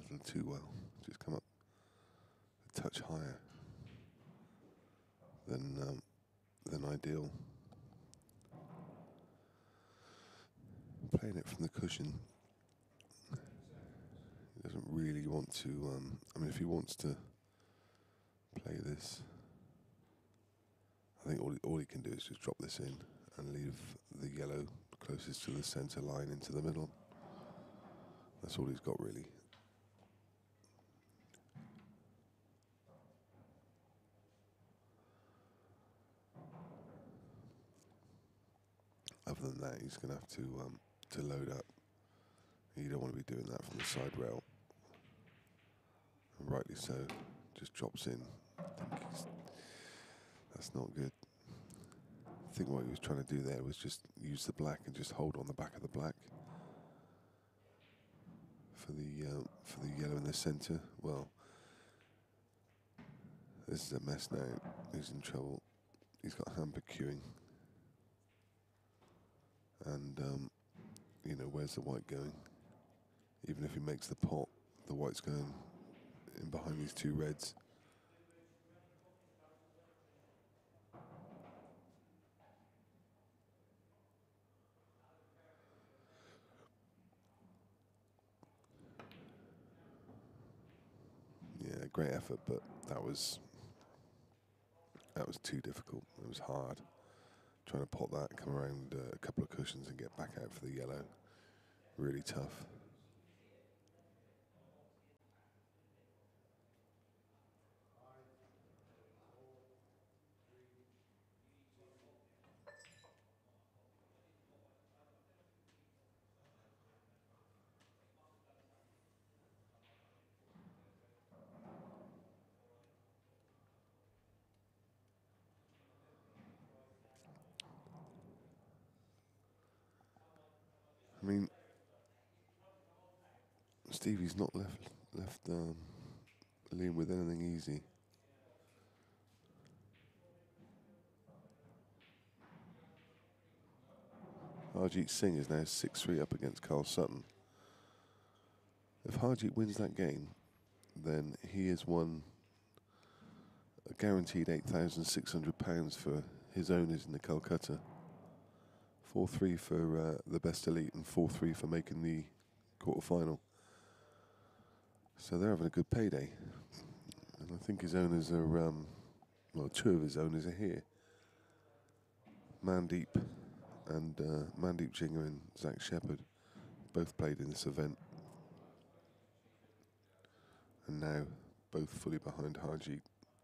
little too well. Just come up a touch higher than ideal. Playing it from the cushion. He doesn't really want to. I mean, if he wants to play this, I think all he can do is just drop this in and leave the yellow closest to the centre line into the middle. That's all he's got, really. Other than that, he's going to have to load up. You don't want to be doing that from the side rail. And rightly so. Just drops in. That's not good. I think what he was trying to do there was just use the black and just hold on the back of the black for the yellow in the centre. Well, this is a mess now. He's in trouble. He's got hamper queuing. And, where's the white going? Even if he makes the pot, the white's going in behind these two reds. Yeah, great effort, but that was too difficult. It was hard. Trying to pot that, come around a couple of cushions and get back out for the yellow. Really tough. I mean, Stevie's not left Liam with anything easy. Harjeet Singh is now 6-3 up against Carl Sutton. If Harjeet wins that game, then he has won a guaranteed £8,600 for his owners in the Calcutta. 4-3 for the best elite and 4-3 for making the quarter-final. So they're having a good payday. And I think his owners are, two of his owners are here. Mandeep and Mandeep Jinger and Zach Shepherd both played in this event. And now both fully behind Harjeet.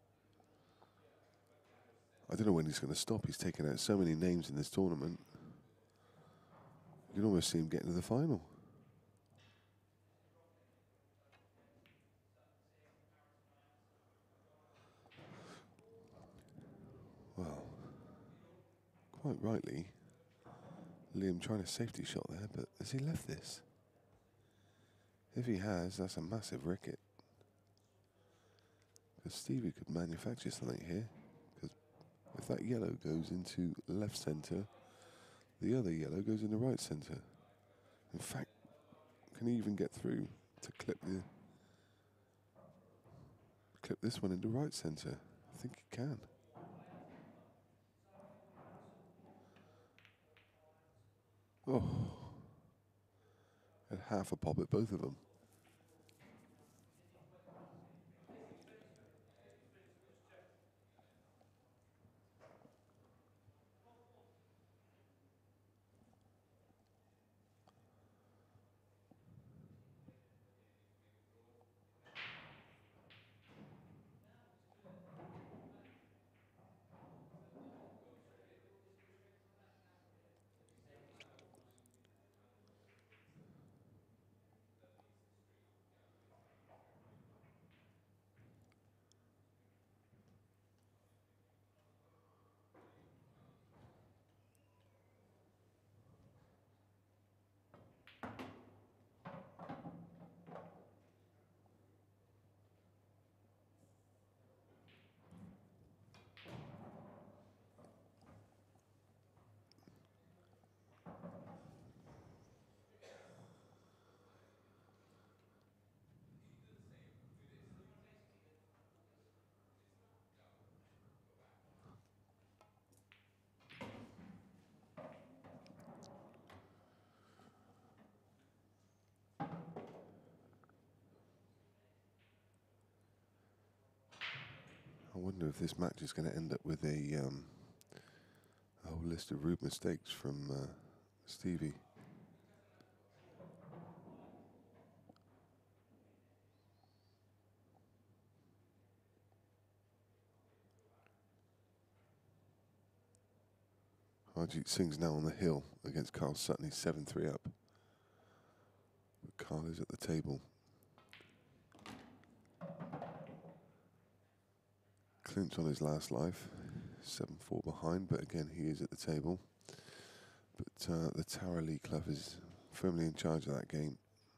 I don't know when he's going to stop. He's taken out so many names in this tournament. You can almost see him getting to the final. Well, quite rightly, Liam trying a safety shot there, but has he left this? If he has, that's a massive wicket. Because Stevie could manufacture something here. Because if that yellow goes into left centre, the other yellow goes in the right centre. In fact, can he even get through to clip this one into right centre? I think he can. Oh, had half a pop at both of them. wonder if this match is going to end up with a whole list of rude mistakes from Stevie. Harjeet Singh's now on the hill against Carl Sutton. He's 7-3 up. But Carl is at the table. Clint's on his last life, 7-4 behind, but again he is at the table. But the Tara Lee Clough is firmly in charge of that game.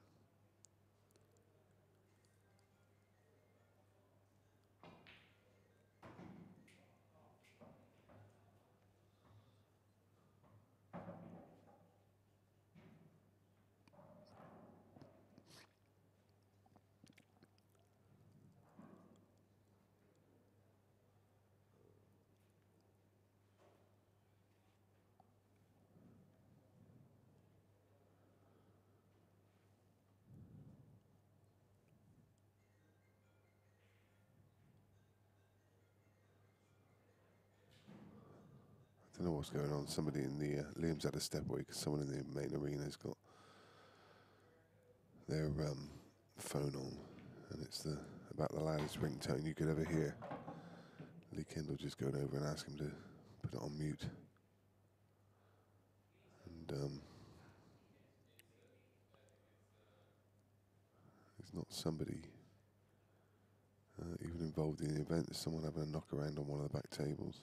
I don't know what's going on. Somebody in the Liam's had a step away because someone in the main arena's got their phone on, and it's about the loudest ringtone you could ever hear. Lee Kendall just going over and ask him to put it on mute. And it's not somebody even involved in the event. There's someone having a knock around on one of the back tables.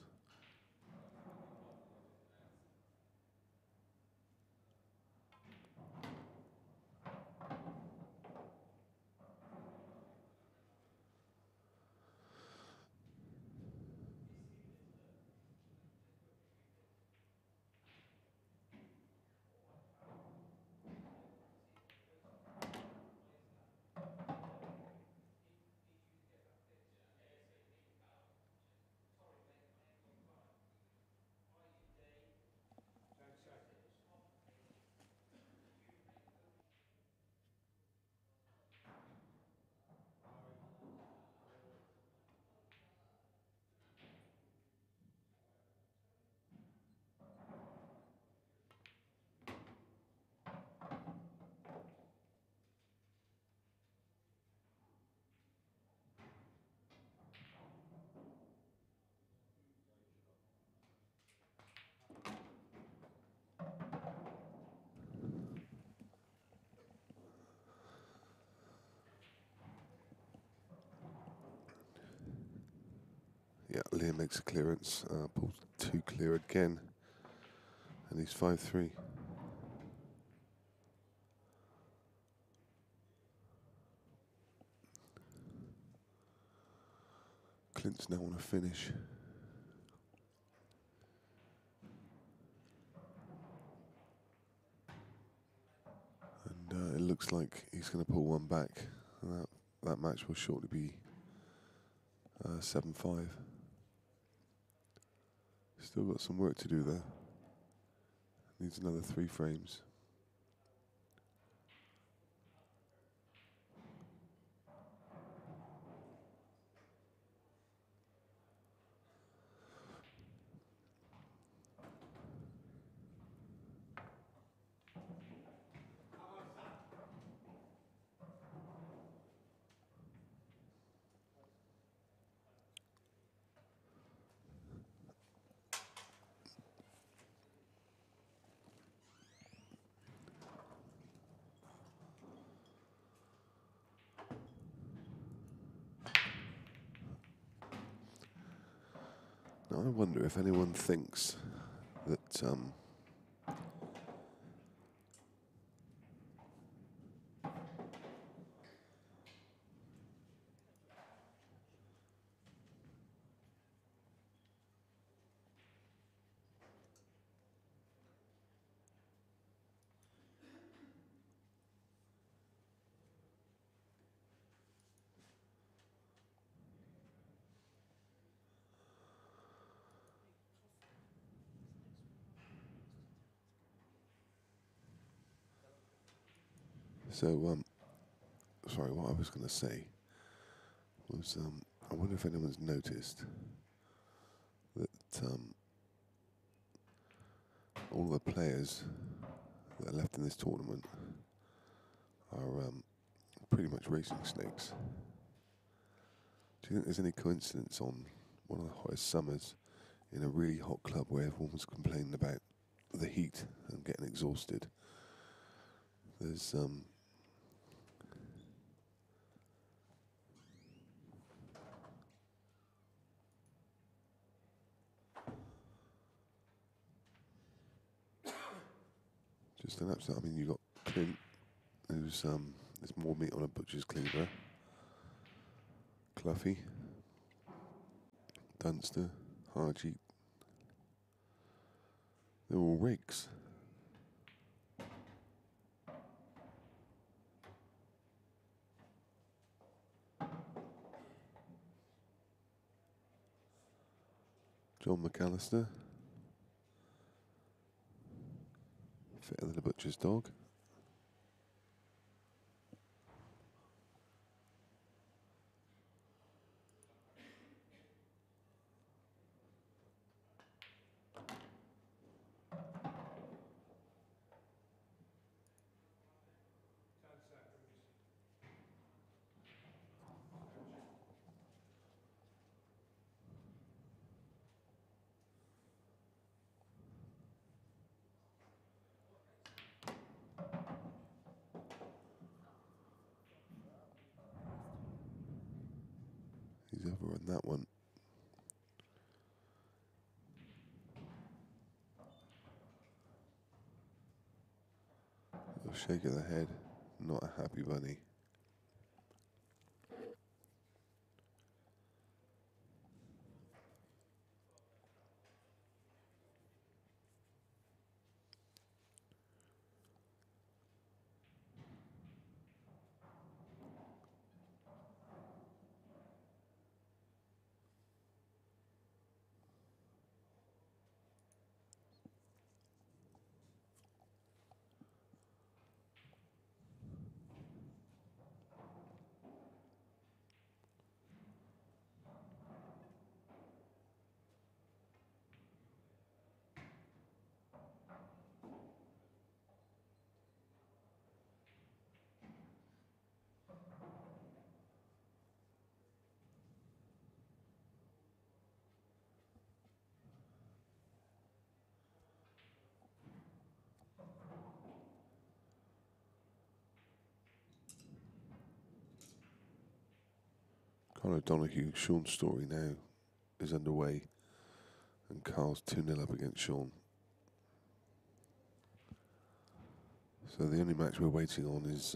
Yeah, Liam makes a clearance, pulls 2 clear again, and he's 5-3. Clint's now on a finish. And it looks like he's going to pull one back. And that match will shortly be 7-5. Still got some work to do there. Needs another 3 frames. Now I wonder if anyone thinks that sorry, what I was going to say was I wonder if anyone's noticed that all the players that are left in this tournament are pretty much racing snakes. Do you think there's any coincidence on one of the hottest summers in a really hot club where everyone was complaining about the heat and getting exhausted? There's just an absolute. I mean, you got Clint, who's there's more meat on a butcher's cleaver. Cluffy, Dunster, Harjeet. They're all rigs. John McAllister, fitter than a butcher's dog. He's overrun that one. A shake of the head, not a happy bunny. Conor Donahue, Sean's story now is underway, and Carl's 2-0 up against Sean. So the only match we're waiting on is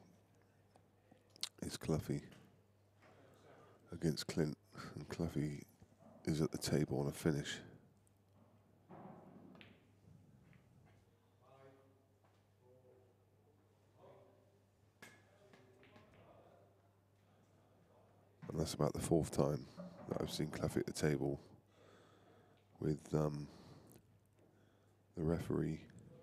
Cluffy against Clint, and Cluffy is at the table on a finish. And that's about the fourth time that I've seen Cluffy at the table with the referee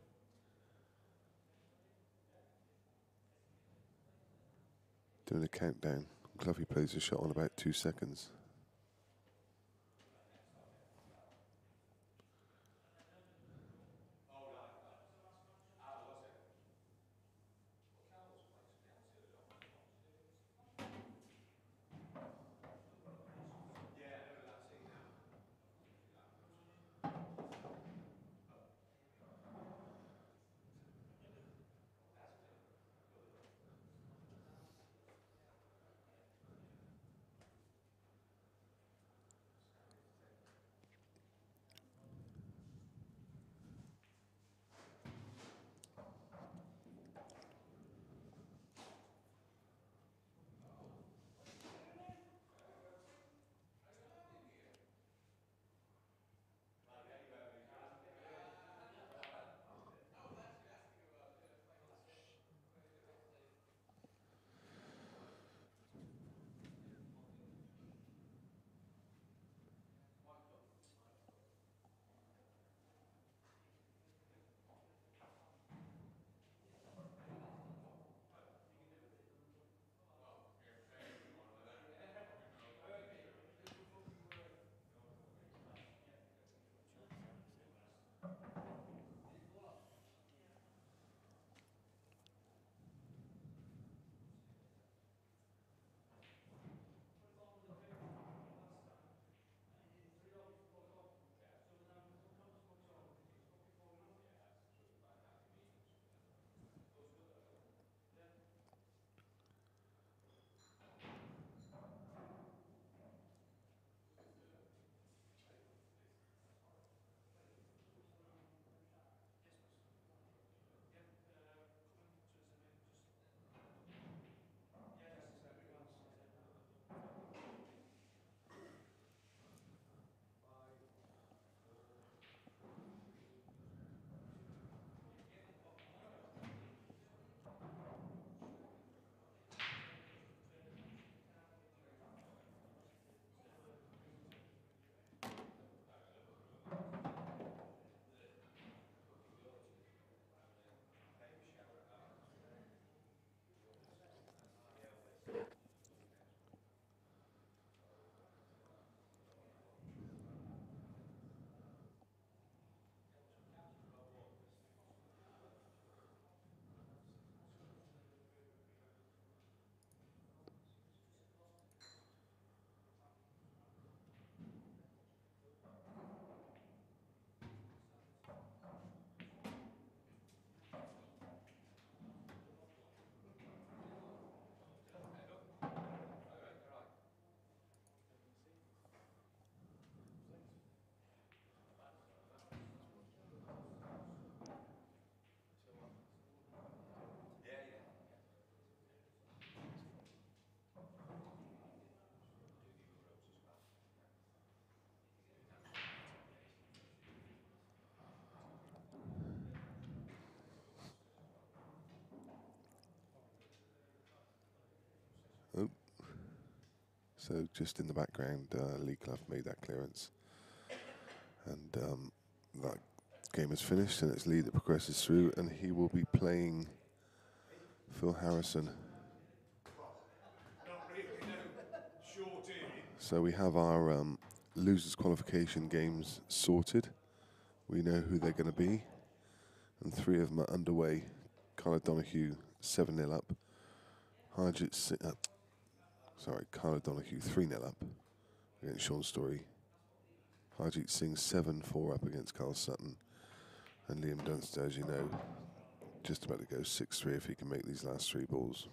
doing a countdown. Cluffy plays a shot on about 2 seconds. So just in the background, Lee Clough made that clearance. And that game is finished, and it's Lee that progresses through, and he will be playing Phil Harrison. So we have our losers qualification games sorted. We know who they're going to be, and 3 of them are underway. Carl O'Donoghue 7-0 up. Carl O'Donoghue 3-0 up against Sean Story. Harjeet Singh 7-4 up against Carl Sutton. And Liam Dunster, as you know, just about to go 6-3 if he can make these last 3 balls.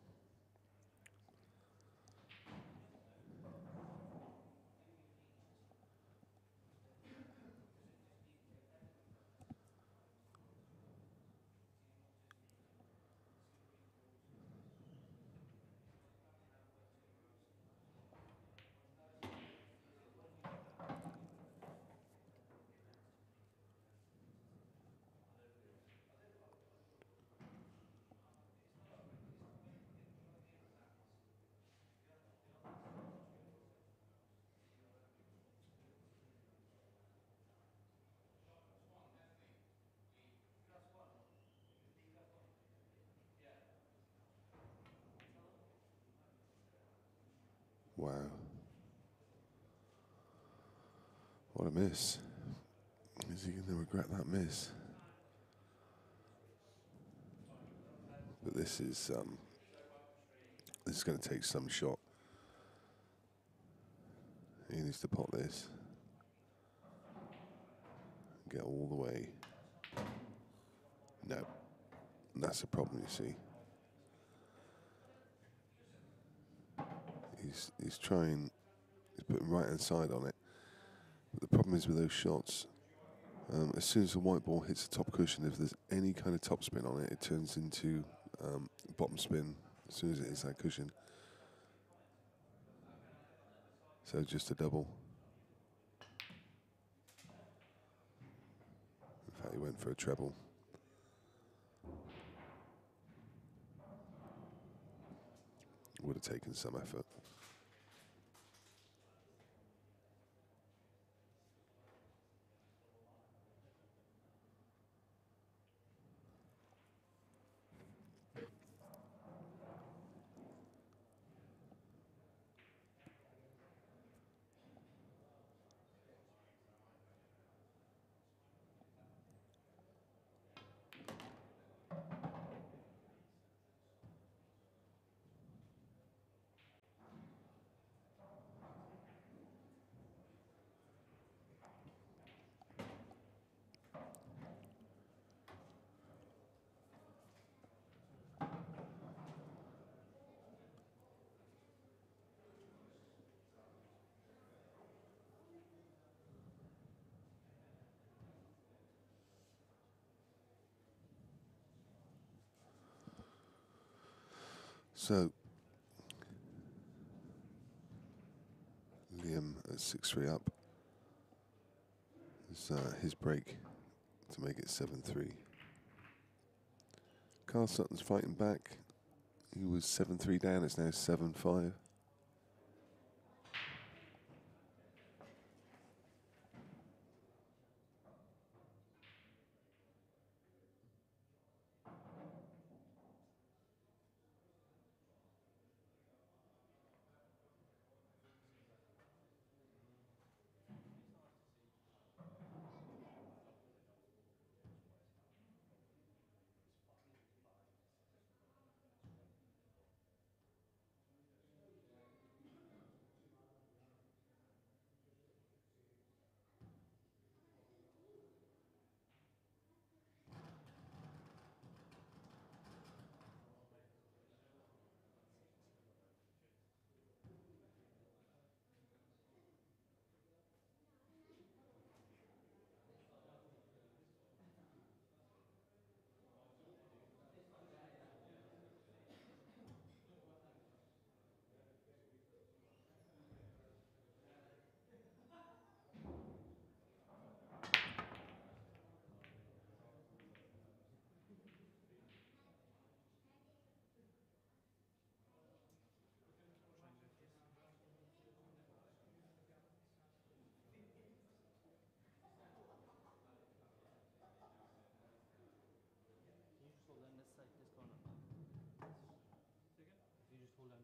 Wow. What a miss. Is he going to regret that miss? But this is going to take some shot. He needs to pot this. Get all the way. No. That's a problem, you see. He's trying, he's putting right hand side on it. But the problem is with those shots, as soon as the white ball hits the top cushion, if there's any kind of top spin on it, it turns into bottom spin as soon as it hits that cushion. So just a double. In fact, he went for a treble. Would have taken some effort. So, Liam at 6-3 up. It's his break to make it 7-3. Carl Sutton's fighting back. He was 7-3 down, it's now 7-5.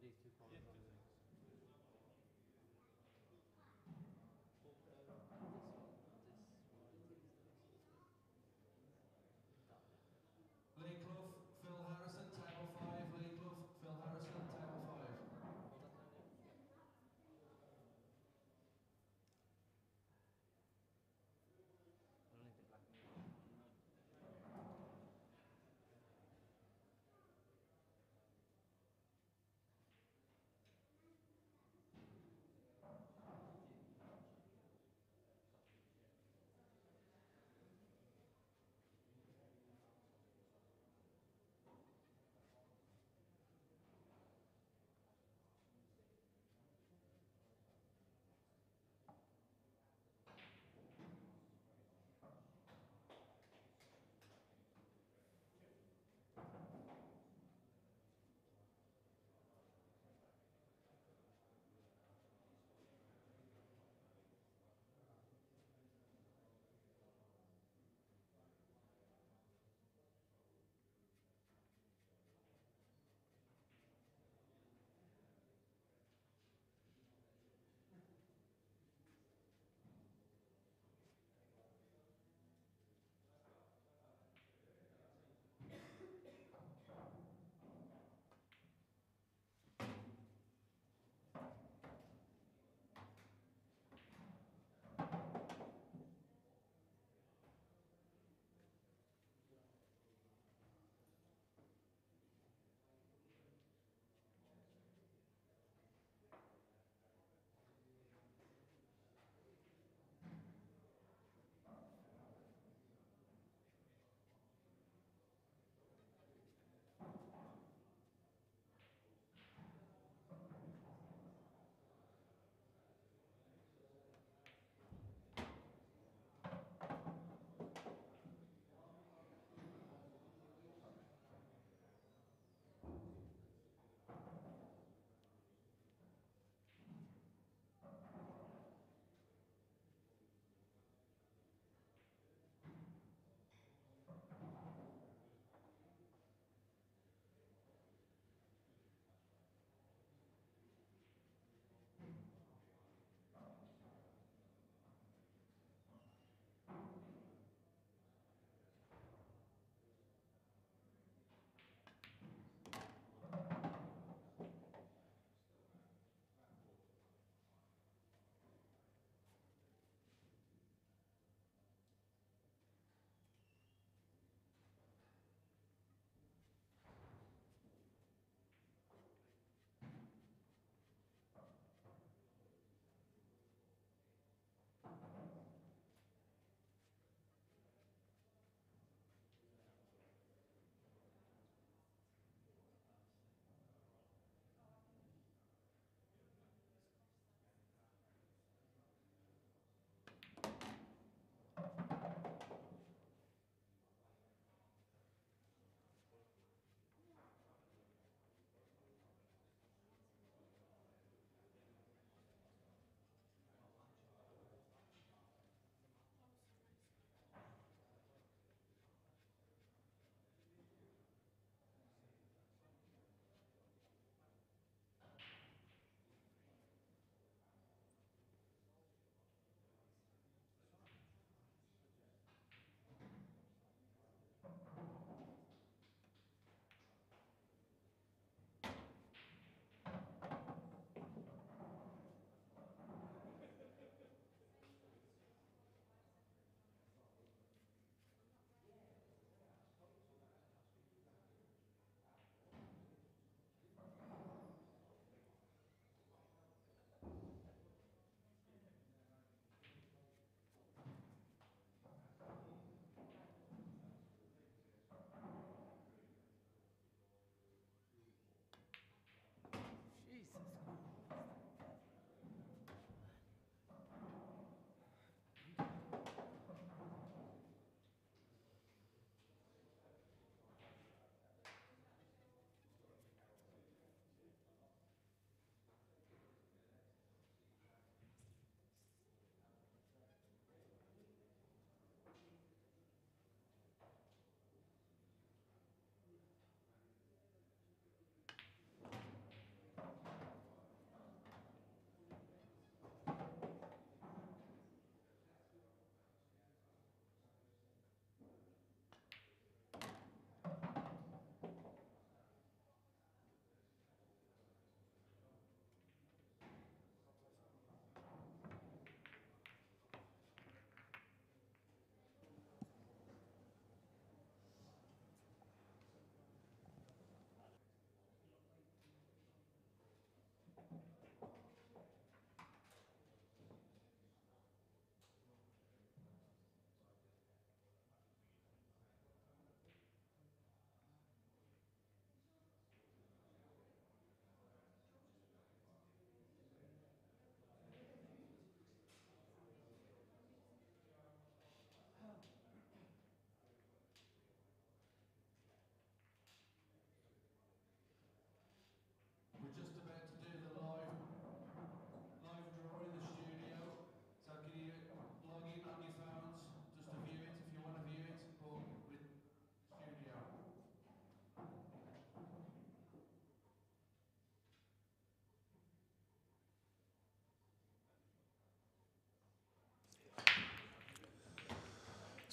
Lee Clough, Phil Harrison, table 5. Lee Clough, Phil Harrison, table 5.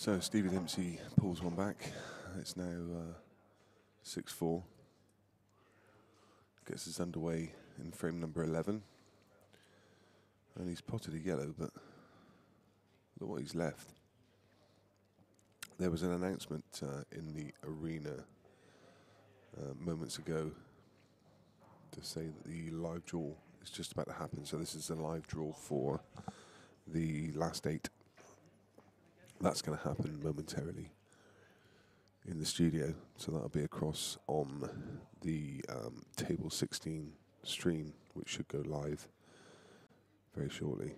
So Stevie Dempsey pulls one back. It's now 6-4. Gets us underway in frame number 11. And he's potted a yellow, but look what he's left. There was an announcement in the arena moments ago to say that the live draw is just about to happen. So this is a live draw for the last 8. That's going to happen momentarily in the studio. So that'll be across on the Table 16 stream, which should go live very shortly.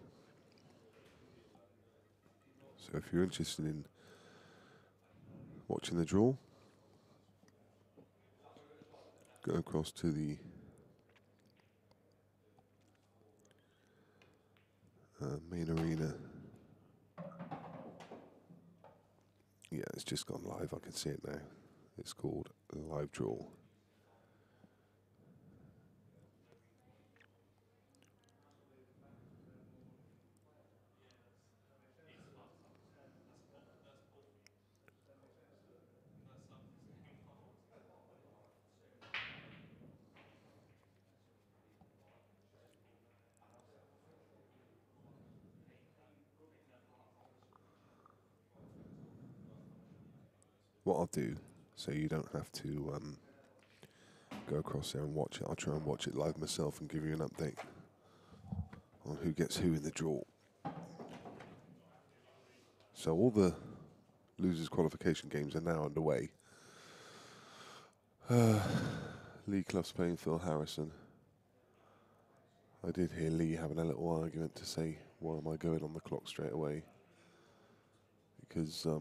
So if you're interested in watching the draw, go across to the main arena. Yeah, it's just gone live. I can see it now. It's called Live Draw. What I'll do, so you don't have to go across there and watch it, I'll try and watch it live myself and give you an update on who gets who in the draw. So all the losers qualification games are now underway. Lee Clough's playing Phil Harrison. I did hear Lee having a little argument to say, why am I going on the clock straight away? Because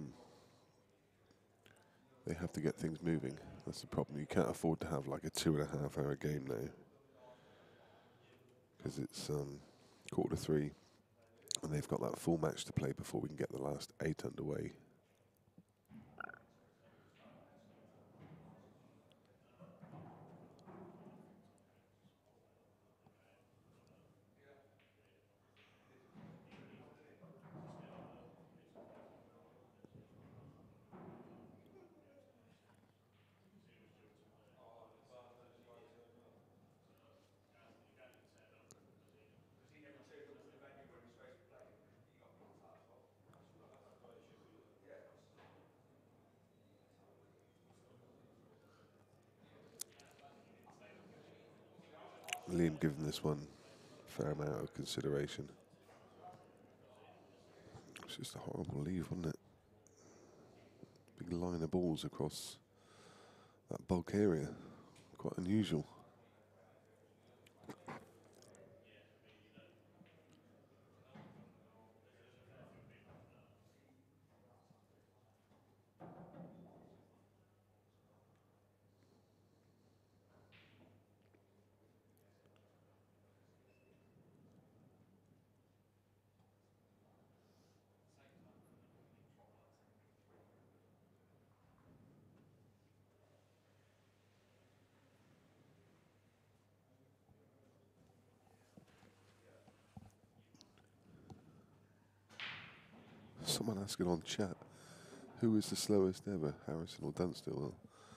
they have to get things moving. That's the problem. You can't afford to have like a 2.5 hour game now. Because it's 2:45, and they've got that full match to play before we can get the last 8 underway. Liam giving this one a fair amount of consideration. It's just a horrible leave, wasn't it? Big line of balls across that bulk area. Quite unusual. Someone asking on chat, who is the slowest ever, Harrison or Dunstall? Well,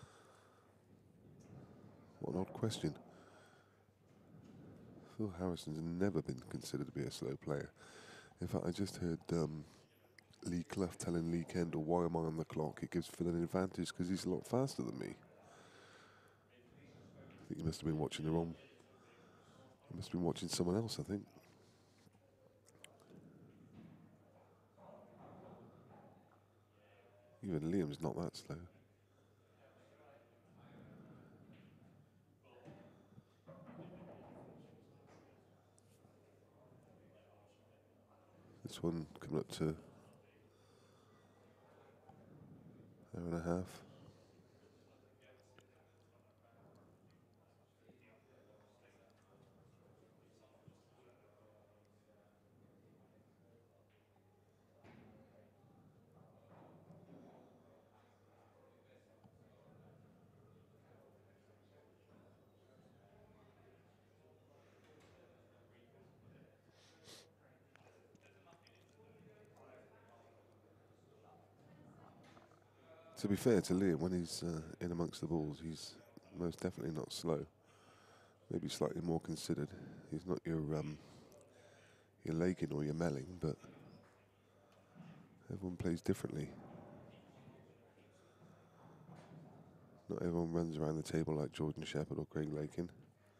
what an odd question. Phil Harrison's never been considered to be a slow player. In fact, I just heard Lee Clough telling Lee Kendall, why am I on the clock? It gives Phil an advantage because he's a lot faster than me. I think he must have been watching the wrong... He must have been watching someone else, I think. Even Liam's not that slow. This one coming up to an hour and a half. To be fair to Liam, when he's in amongst the balls, he's most definitely not slow. Maybe slightly more considered. He's not your Lagan or your Melling, but everyone plays differently. Not everyone runs around the table like Jordan Shepherd or Craig Lakin.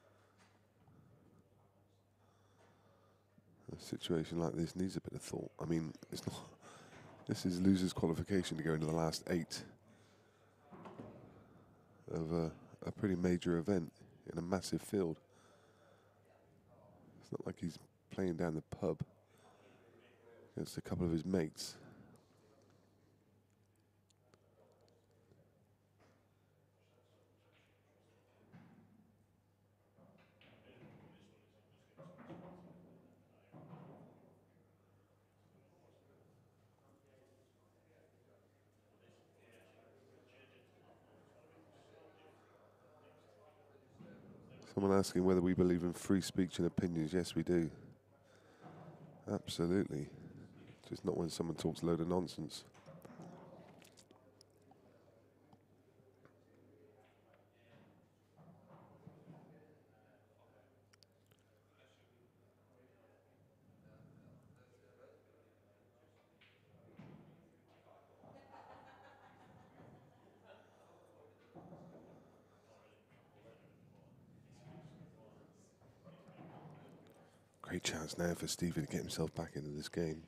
A situation like this needs a bit of thought. I mean, it's not. This is losers' qualification to go into the last 8 of a pretty major event in a massive field. It's not like he's playing down the pub against a couple of his mates. Someone asking whether we believe in free speech and opinions. Yes, we do. Absolutely. Just not when someone talks a load of nonsense. Great chance now for Stevie to get himself back into this game.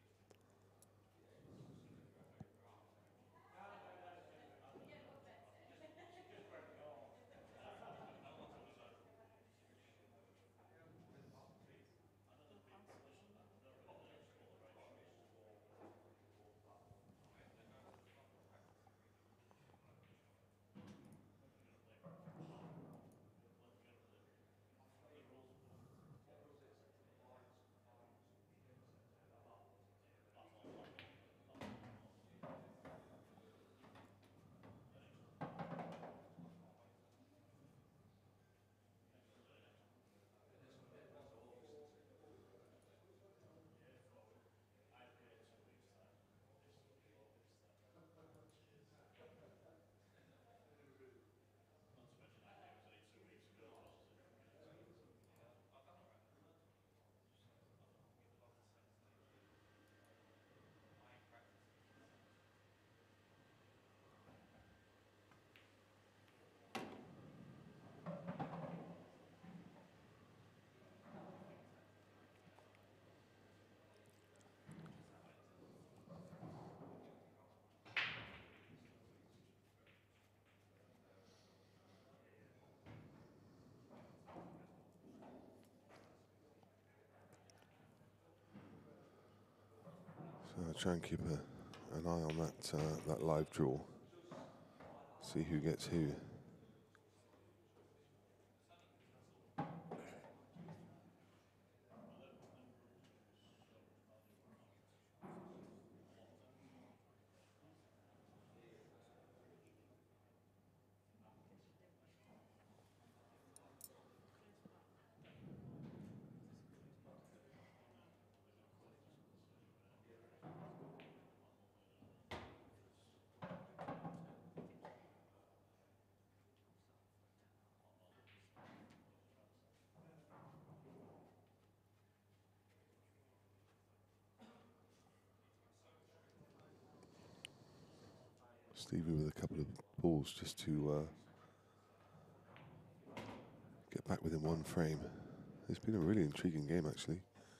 So I'll try and keep an eye on that live draw. See who gets who. Stevie with a couple of balls just to get back within one frame. It's been a really intriguing game, actually.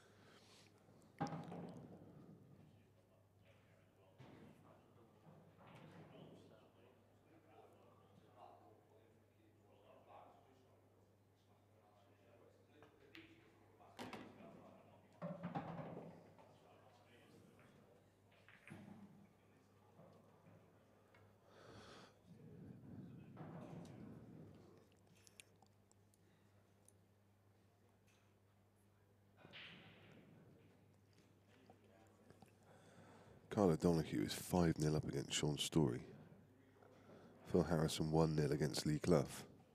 Carl O'Donoghue is 5-0 up against Sean Story. Phil Harrison 1-0 against Lee Clough.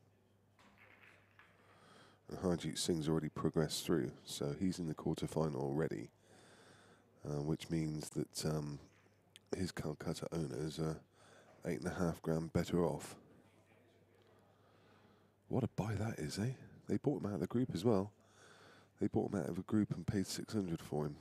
And Harjeet Singh's already progressed through, so he's in the quarter-final already, which means that his Calcutta owners are 8.5 grand better off. What a buy that is, eh? They bought him out of the group as well. They bought him out of a group and paid 600 for him.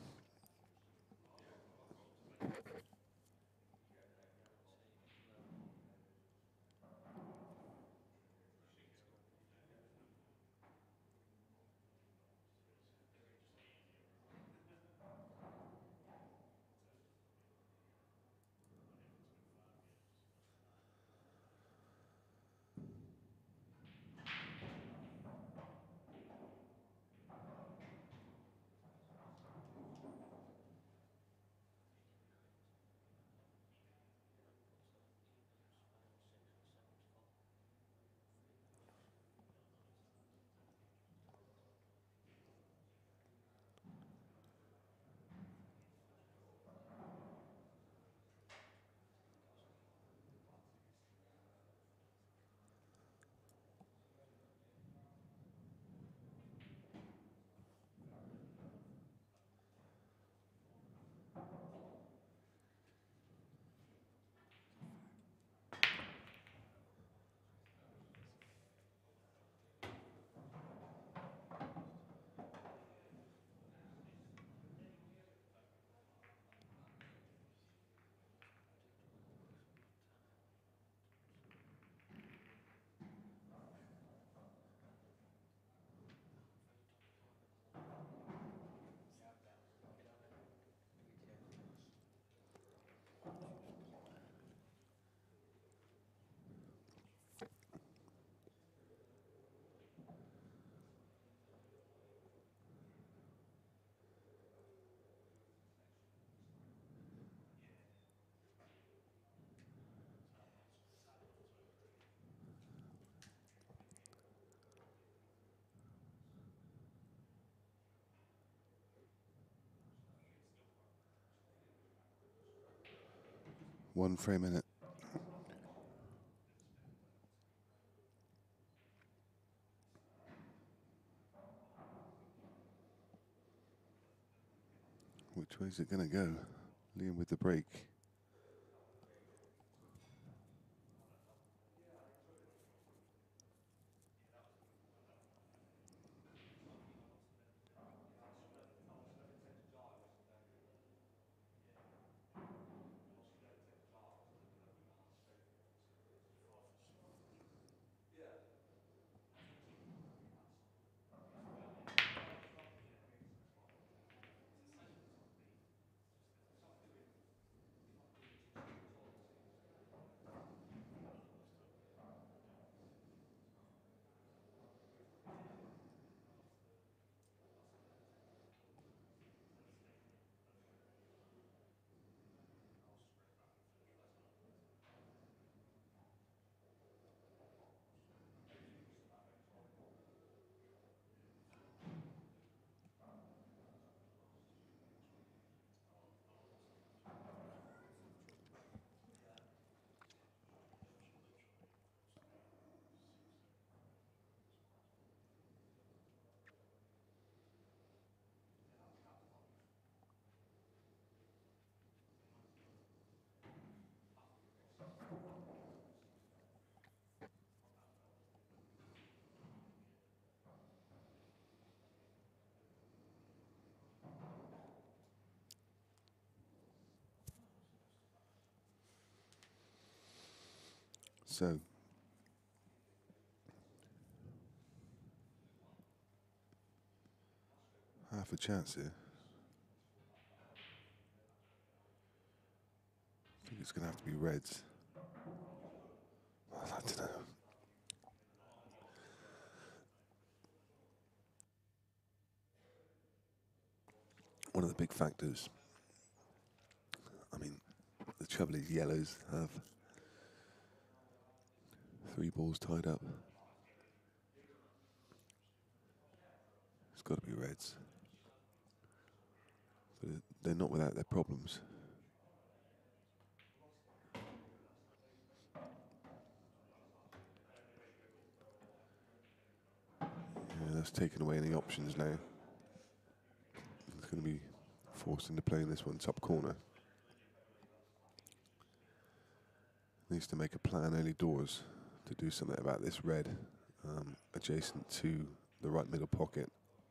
One frame in it. Which way is it going to go? Liam with the break. So, half a chance here. I think it's going to have to be reds. I don't know. One of the big factors, I mean, the trouble is yellows have 3 balls tied up. It's got to be reds. But they're not without their problems. Yeah, that's taken away any options now. It's going to be forced into playing this one top corner. Needs to make a plan early doors to do something about this red adjacent to the right middle pocket.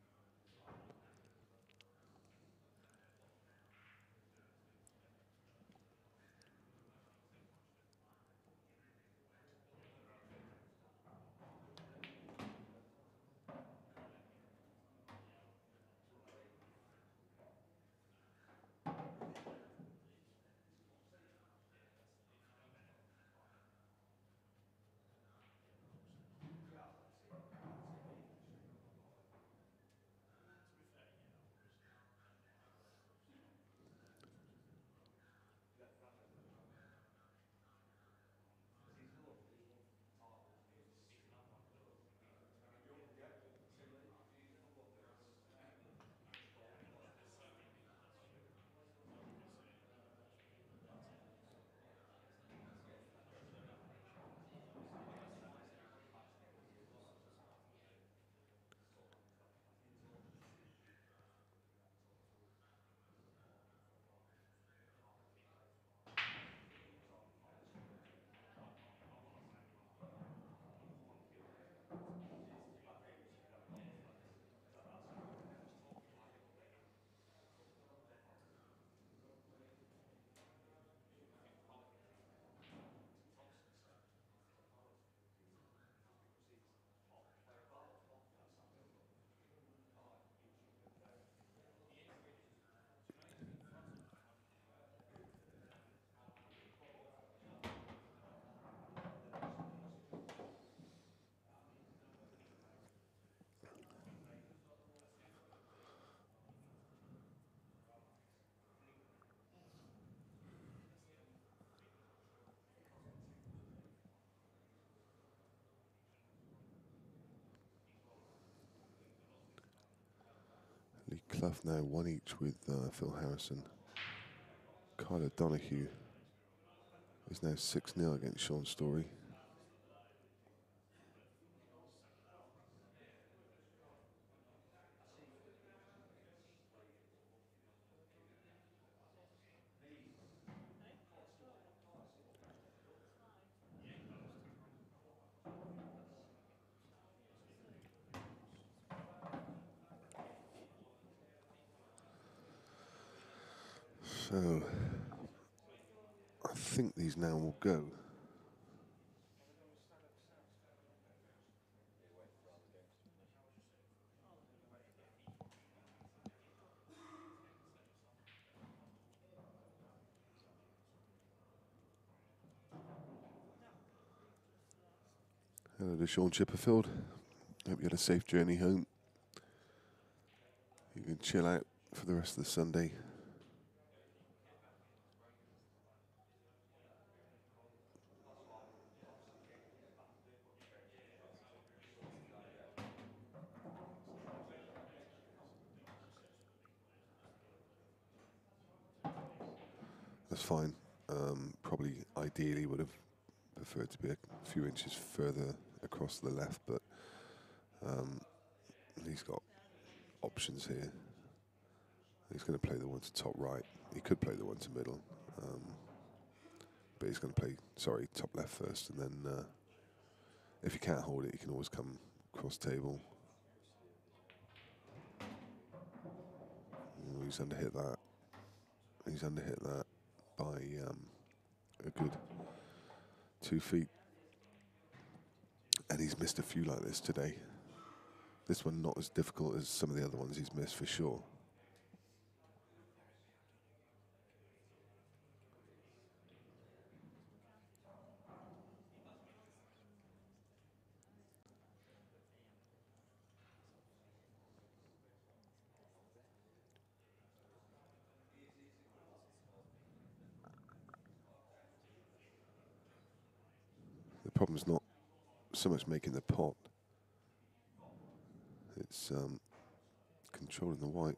Lee Clough now 1 each with Phil Harrison. Kyle Donahue is now 6-0 against Sean Story. So I think these now will go. Hello to Sean Chipperfield. Hope you had a safe journey home. You can chill out for the rest of the Sunday. That's fine. Probably ideally would have preferred to be a few inches further across the left, but he's got options here. He's going to play the one to top right. He could play the one to middle, but he's going to play, top left first, and then if he can't hold it, he can always come cross table. Oh, he's underhit that. He's underhit that by a good 2 feet. And he's missed a few like this today. This one not as difficult as some of the other ones he's missed for sure. The problem's not so much making the pot. It's controlling the white.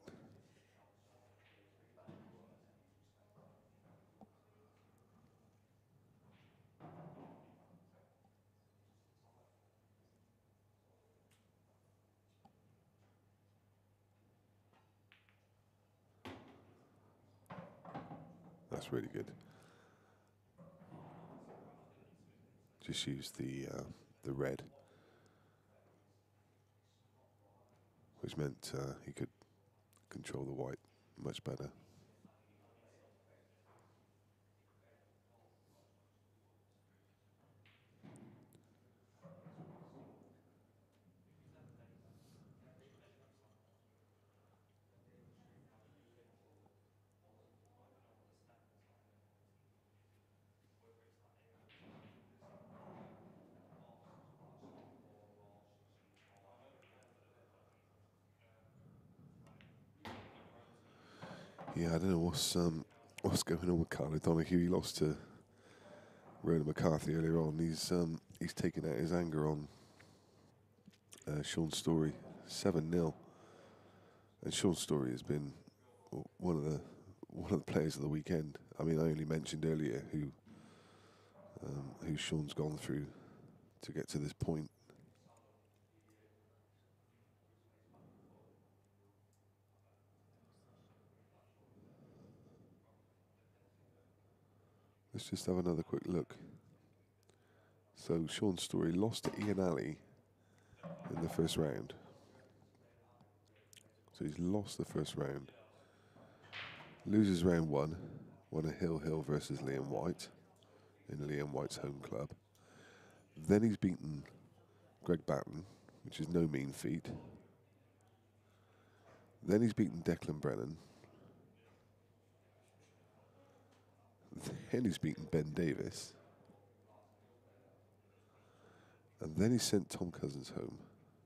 That's really good. just used the red, which meant he could control the white much better. Yeah, I don't know what's going on with Carl O'Donoghue. He lost to Ronan McCarthy earlier on. He's taken out his anger on Sean Story, 7-0. And Sean Story has been one of the players of the weekend. I mean, I only mentioned earlier who Sean's gone through to get to this point. Let's just have another quick look. So Sean Story lost to Ian Alley in the first round. So he's lost the first round. Loses round one. Won a Hill versus Liam White in Liam White's home club. Then he's beaten Greg Batten, which is no mean feat. Then he's beaten Declan Brennan. Then he's beaten Ben Davis. And then he sent Tom Cousins home.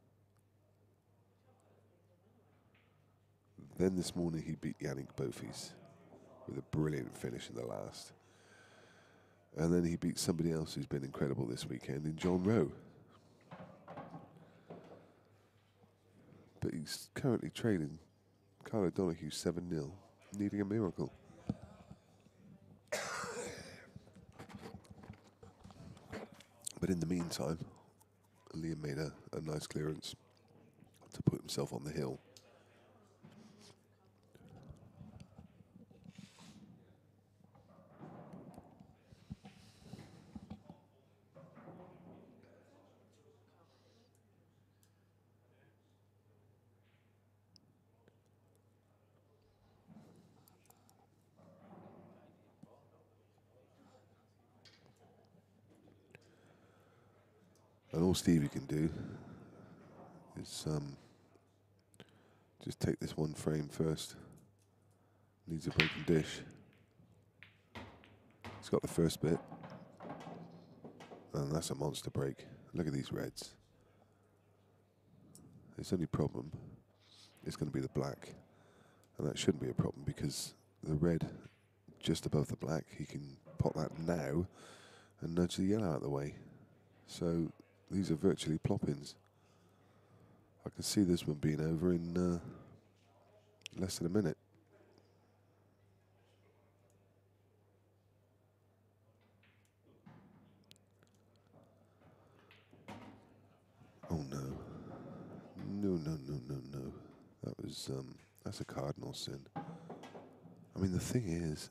Then this morning he beat Yannick Bofis with a brilliant finish in the last. And then he beat somebody else who's been incredible this weekend in John Rowe. But he's currently trailing Carl O'Donoghue 7-0, needing a miracle. But in the meantime, Liam made a nice clearance to put himself on the hill. And all Stevie can do is just take this one frame first. Needs a broken dish. He's got the first bit. And that's a monster break. Look at these reds. His only problem is going to be the black. And that shouldn't be a problem because the red just above the black, he can pot that now and nudge the yellow out of the way. So these are virtually plop-ins. I can see this one being over in less than a minute. Oh no. No. That's a cardinal sin. I mean, the thing is,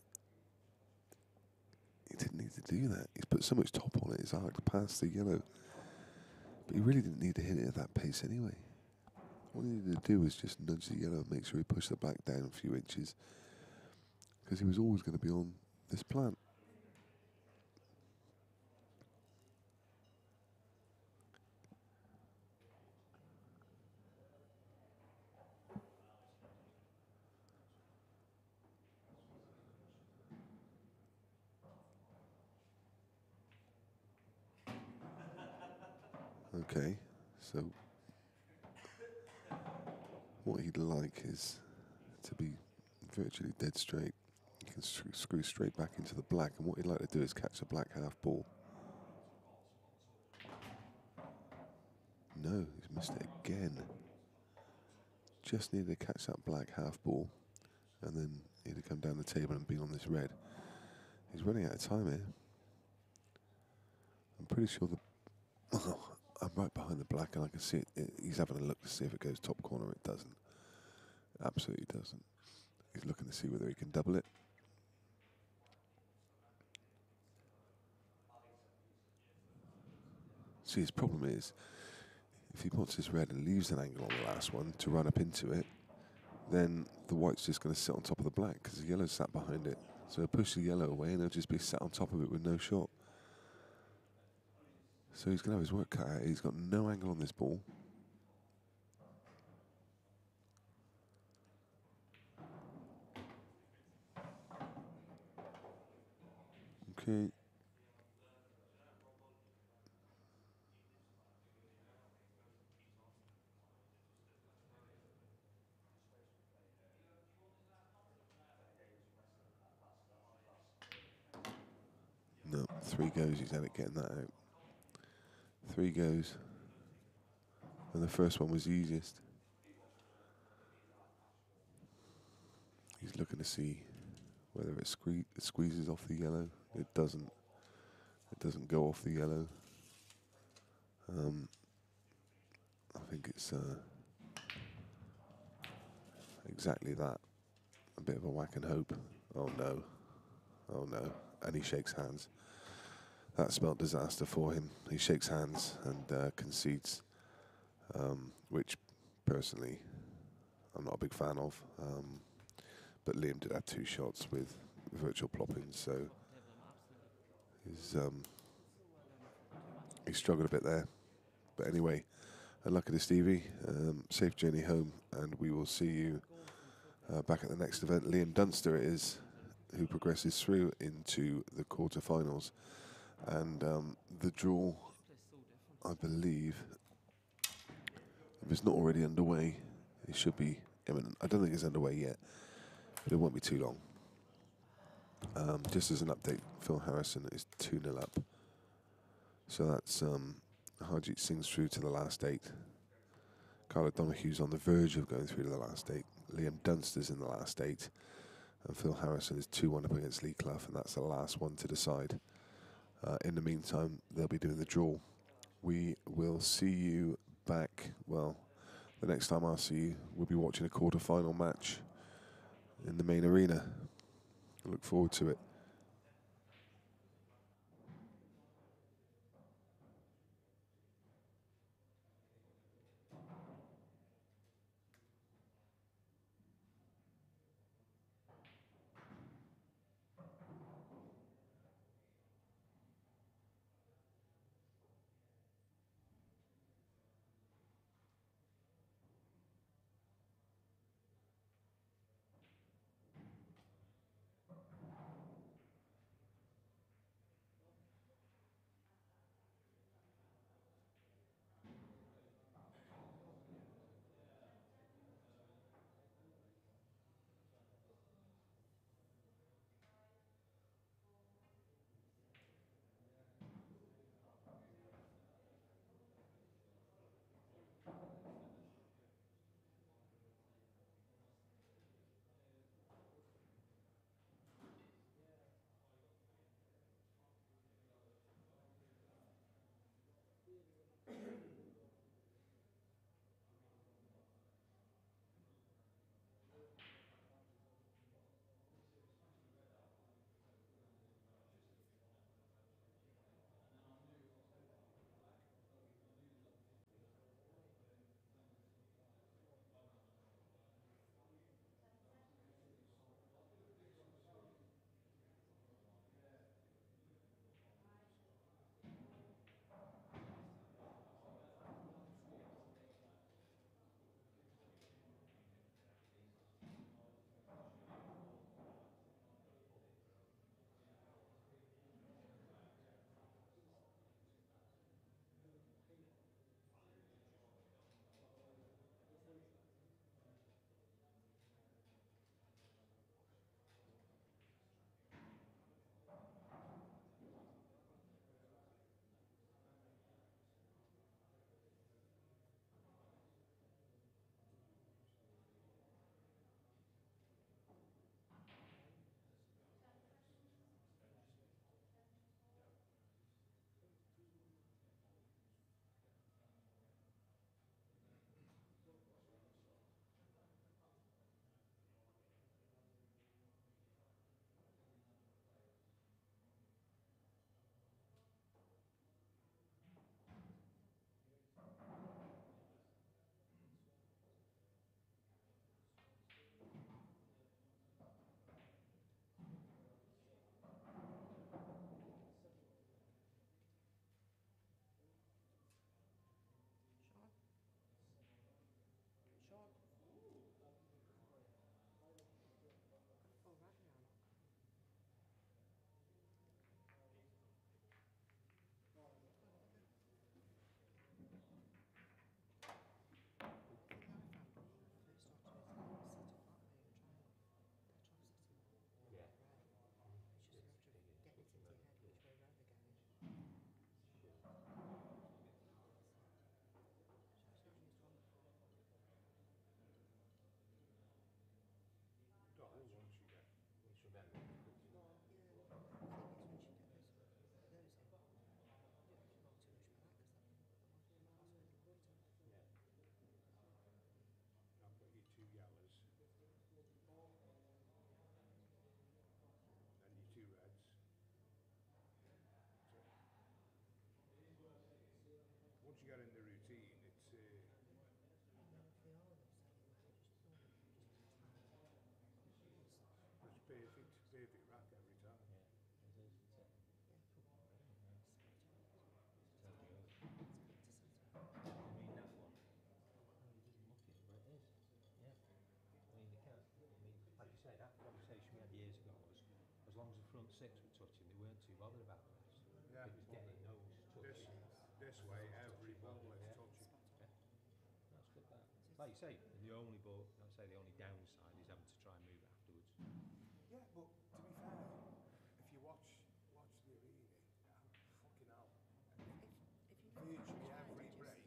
he didn't need to do that. He's put so much top on it, it's arced past the yellow. But he really didn't need to hit it at that pace anyway. All he needed to do was just nudge the yellow and make sure he pushed the black down a few inches. Because he was always going to be on this plant. Okay, so what he'd like is to be virtually dead straight. You can screw straight back into the black, and what he'd like to do is catch a black half ball. No, he's missed it again. Just needed to catch that black half ball, and then he'd have come down the table and been on this red. He's running out of time here. I'm pretty sure I'm right behind the black and I can see it. He's having a look to see if it goes top corner. It doesn't. Absolutely doesn't. He's looking to see whether he can double it. See, his problem is, if he puts his red and leaves an angle on the last one to run up into it, then the white's just going to sit on top of the black because the yellow's sat behind it. So he'll push the yellow away and he'll just be sat on top of it with no shot. So he's going to have his work cut out. He's got no angle on this ball. Okay. No, 3 goes, he's had it getting that out. 3 goes. And the first one was the easiest. He's looking to see whether it squeezes off the yellow. It doesn't. It doesn't go off the yellow. I think it's exactly that. A bit of a whack and hope. Oh no. Oh no. And he shakes hands. That spelled disaster for him. He shakes hands and concedes, which personally I'm not a big fan of. But Liam did have 2 shots with virtual ploppings, so he struggled a bit there. But anyway, unlucky to Stevie. Safe journey home, and we will see you back at the next event. Liam Dunster it is, who progresses through into the quarterfinals. And the draw, I believe, if it's not already underway, it should be imminent. I don't think it's underway yet, but it won't be too long. Just as an update, Phil Harrison is 2-0 up. So that's Harjeet Singh's through to the last 8. Carla Donohue's on the verge of going through to the last 8. Liam Dunster's in the last 8. And Phil Harrison is 2-1 up against Lee Clough, and that's the last one to decide. In the meantime, they'll be doing the draw. We will see you back, well, the next time I'll see you, we'll be watching a quarter-final match in the main arena. I look forward to it.
get in the routine, it's perfect rack every time.
Yeah, it is, isn't it? I mean, that one, it doesn't look it, but it is. Yeah. I mean, they can't. I mean, like you say, that conversation we had years ago was, as long as the front six were touching, they weren't too bothered about the rest.
Yeah.
It was getting nose touching.
This way, every ball is
Yeah.
touching.
Yeah. That's good. That. Like you say, and the only ball, I'd say the only downside is having to try and move it afterwards.
Yeah, but to be fair, if you watch the arena, fucking hell, virtually every break,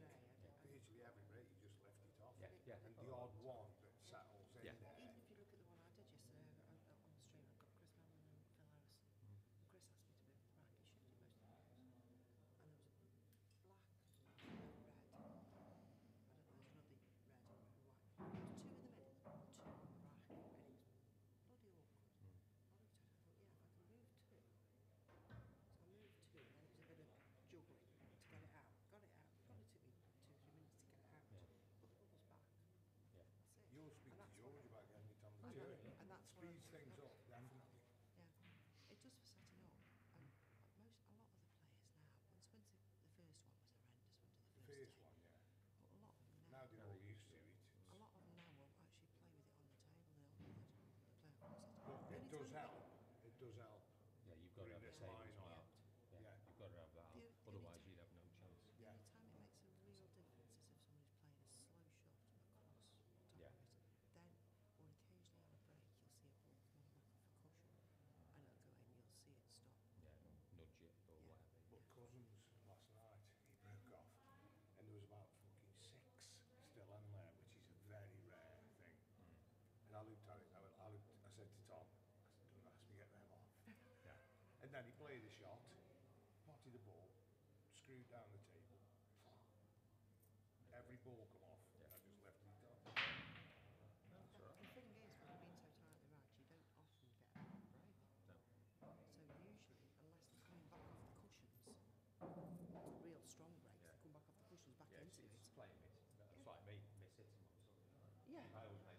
you just lift it off.
Yeah, yeah.
And the odd one that settles in
Yeah.
there.
Even if you look at the one I did yesterday on the stream, I've got Chris Mellon and Phil Harrison. And Chris asked me to move the rack, he shifted most of the balls. And there was a black, red, I don't know, there's another red and white. There was two in the middle, two on the rack, and it was bloody awkward. I looked at it, I thought, yeah, if I can move two. So I moved two, and then it was a bit of juggling to get it out. Got it out, probably took me 2-3 minutes to get it out.
Yeah.
But the ball was back.
Yeah.
That's it.
You'll speak
And
to
that's
George
what-
about getting it on the
I know,
turn.
and that's what I-
Speeds things up, definitely.
Yeah, it does for setting up. And a lot of the players now, once the first one was horrendous, when
The
did the first
first
day,
one, yeah.
but a lot of them
Now
now,
they're all used to it.
a lot of them now will actually play with it on the table. They'll play on the
But
The
it
only
does
time
help. It does help.
Yeah, you've got to have
Bring
the
this
tables
line on.
marked. Yeah,
Yeah.
you've got to have that.
The- the
Otherwise,
only
you'd have no chance.
The
Yeah.
only time it makes a real difference is if somebody's playing a slow shot across top
Yeah.
of it. Then, or occasionally on a break, you'll see a ball come back off a cushion, and it'll go in. You'll see it stop.
Yeah, nudge it or
Yeah.
whatever.
But Cousins last night, he broke off, and there was about fucking 6 still in there, which is a very rare thing. And I looked at it, I said to Tom, I said, don't ask me to get them off.
Yeah.
And then he played a shot, potted the ball, screwed down the table. Every ball come off,
Yeah.
I just left it on.
That's all right.
The thing is, when you've been so tightly racked, you don't often get a back break.
No.
So usually, unless they're coming back off the cushions, real strong breaks,
Yeah.
they come back off the cushions back
Yeah,
into
it's
it.
playing it. That's like me, miss hitting one.
Yeah.
I always make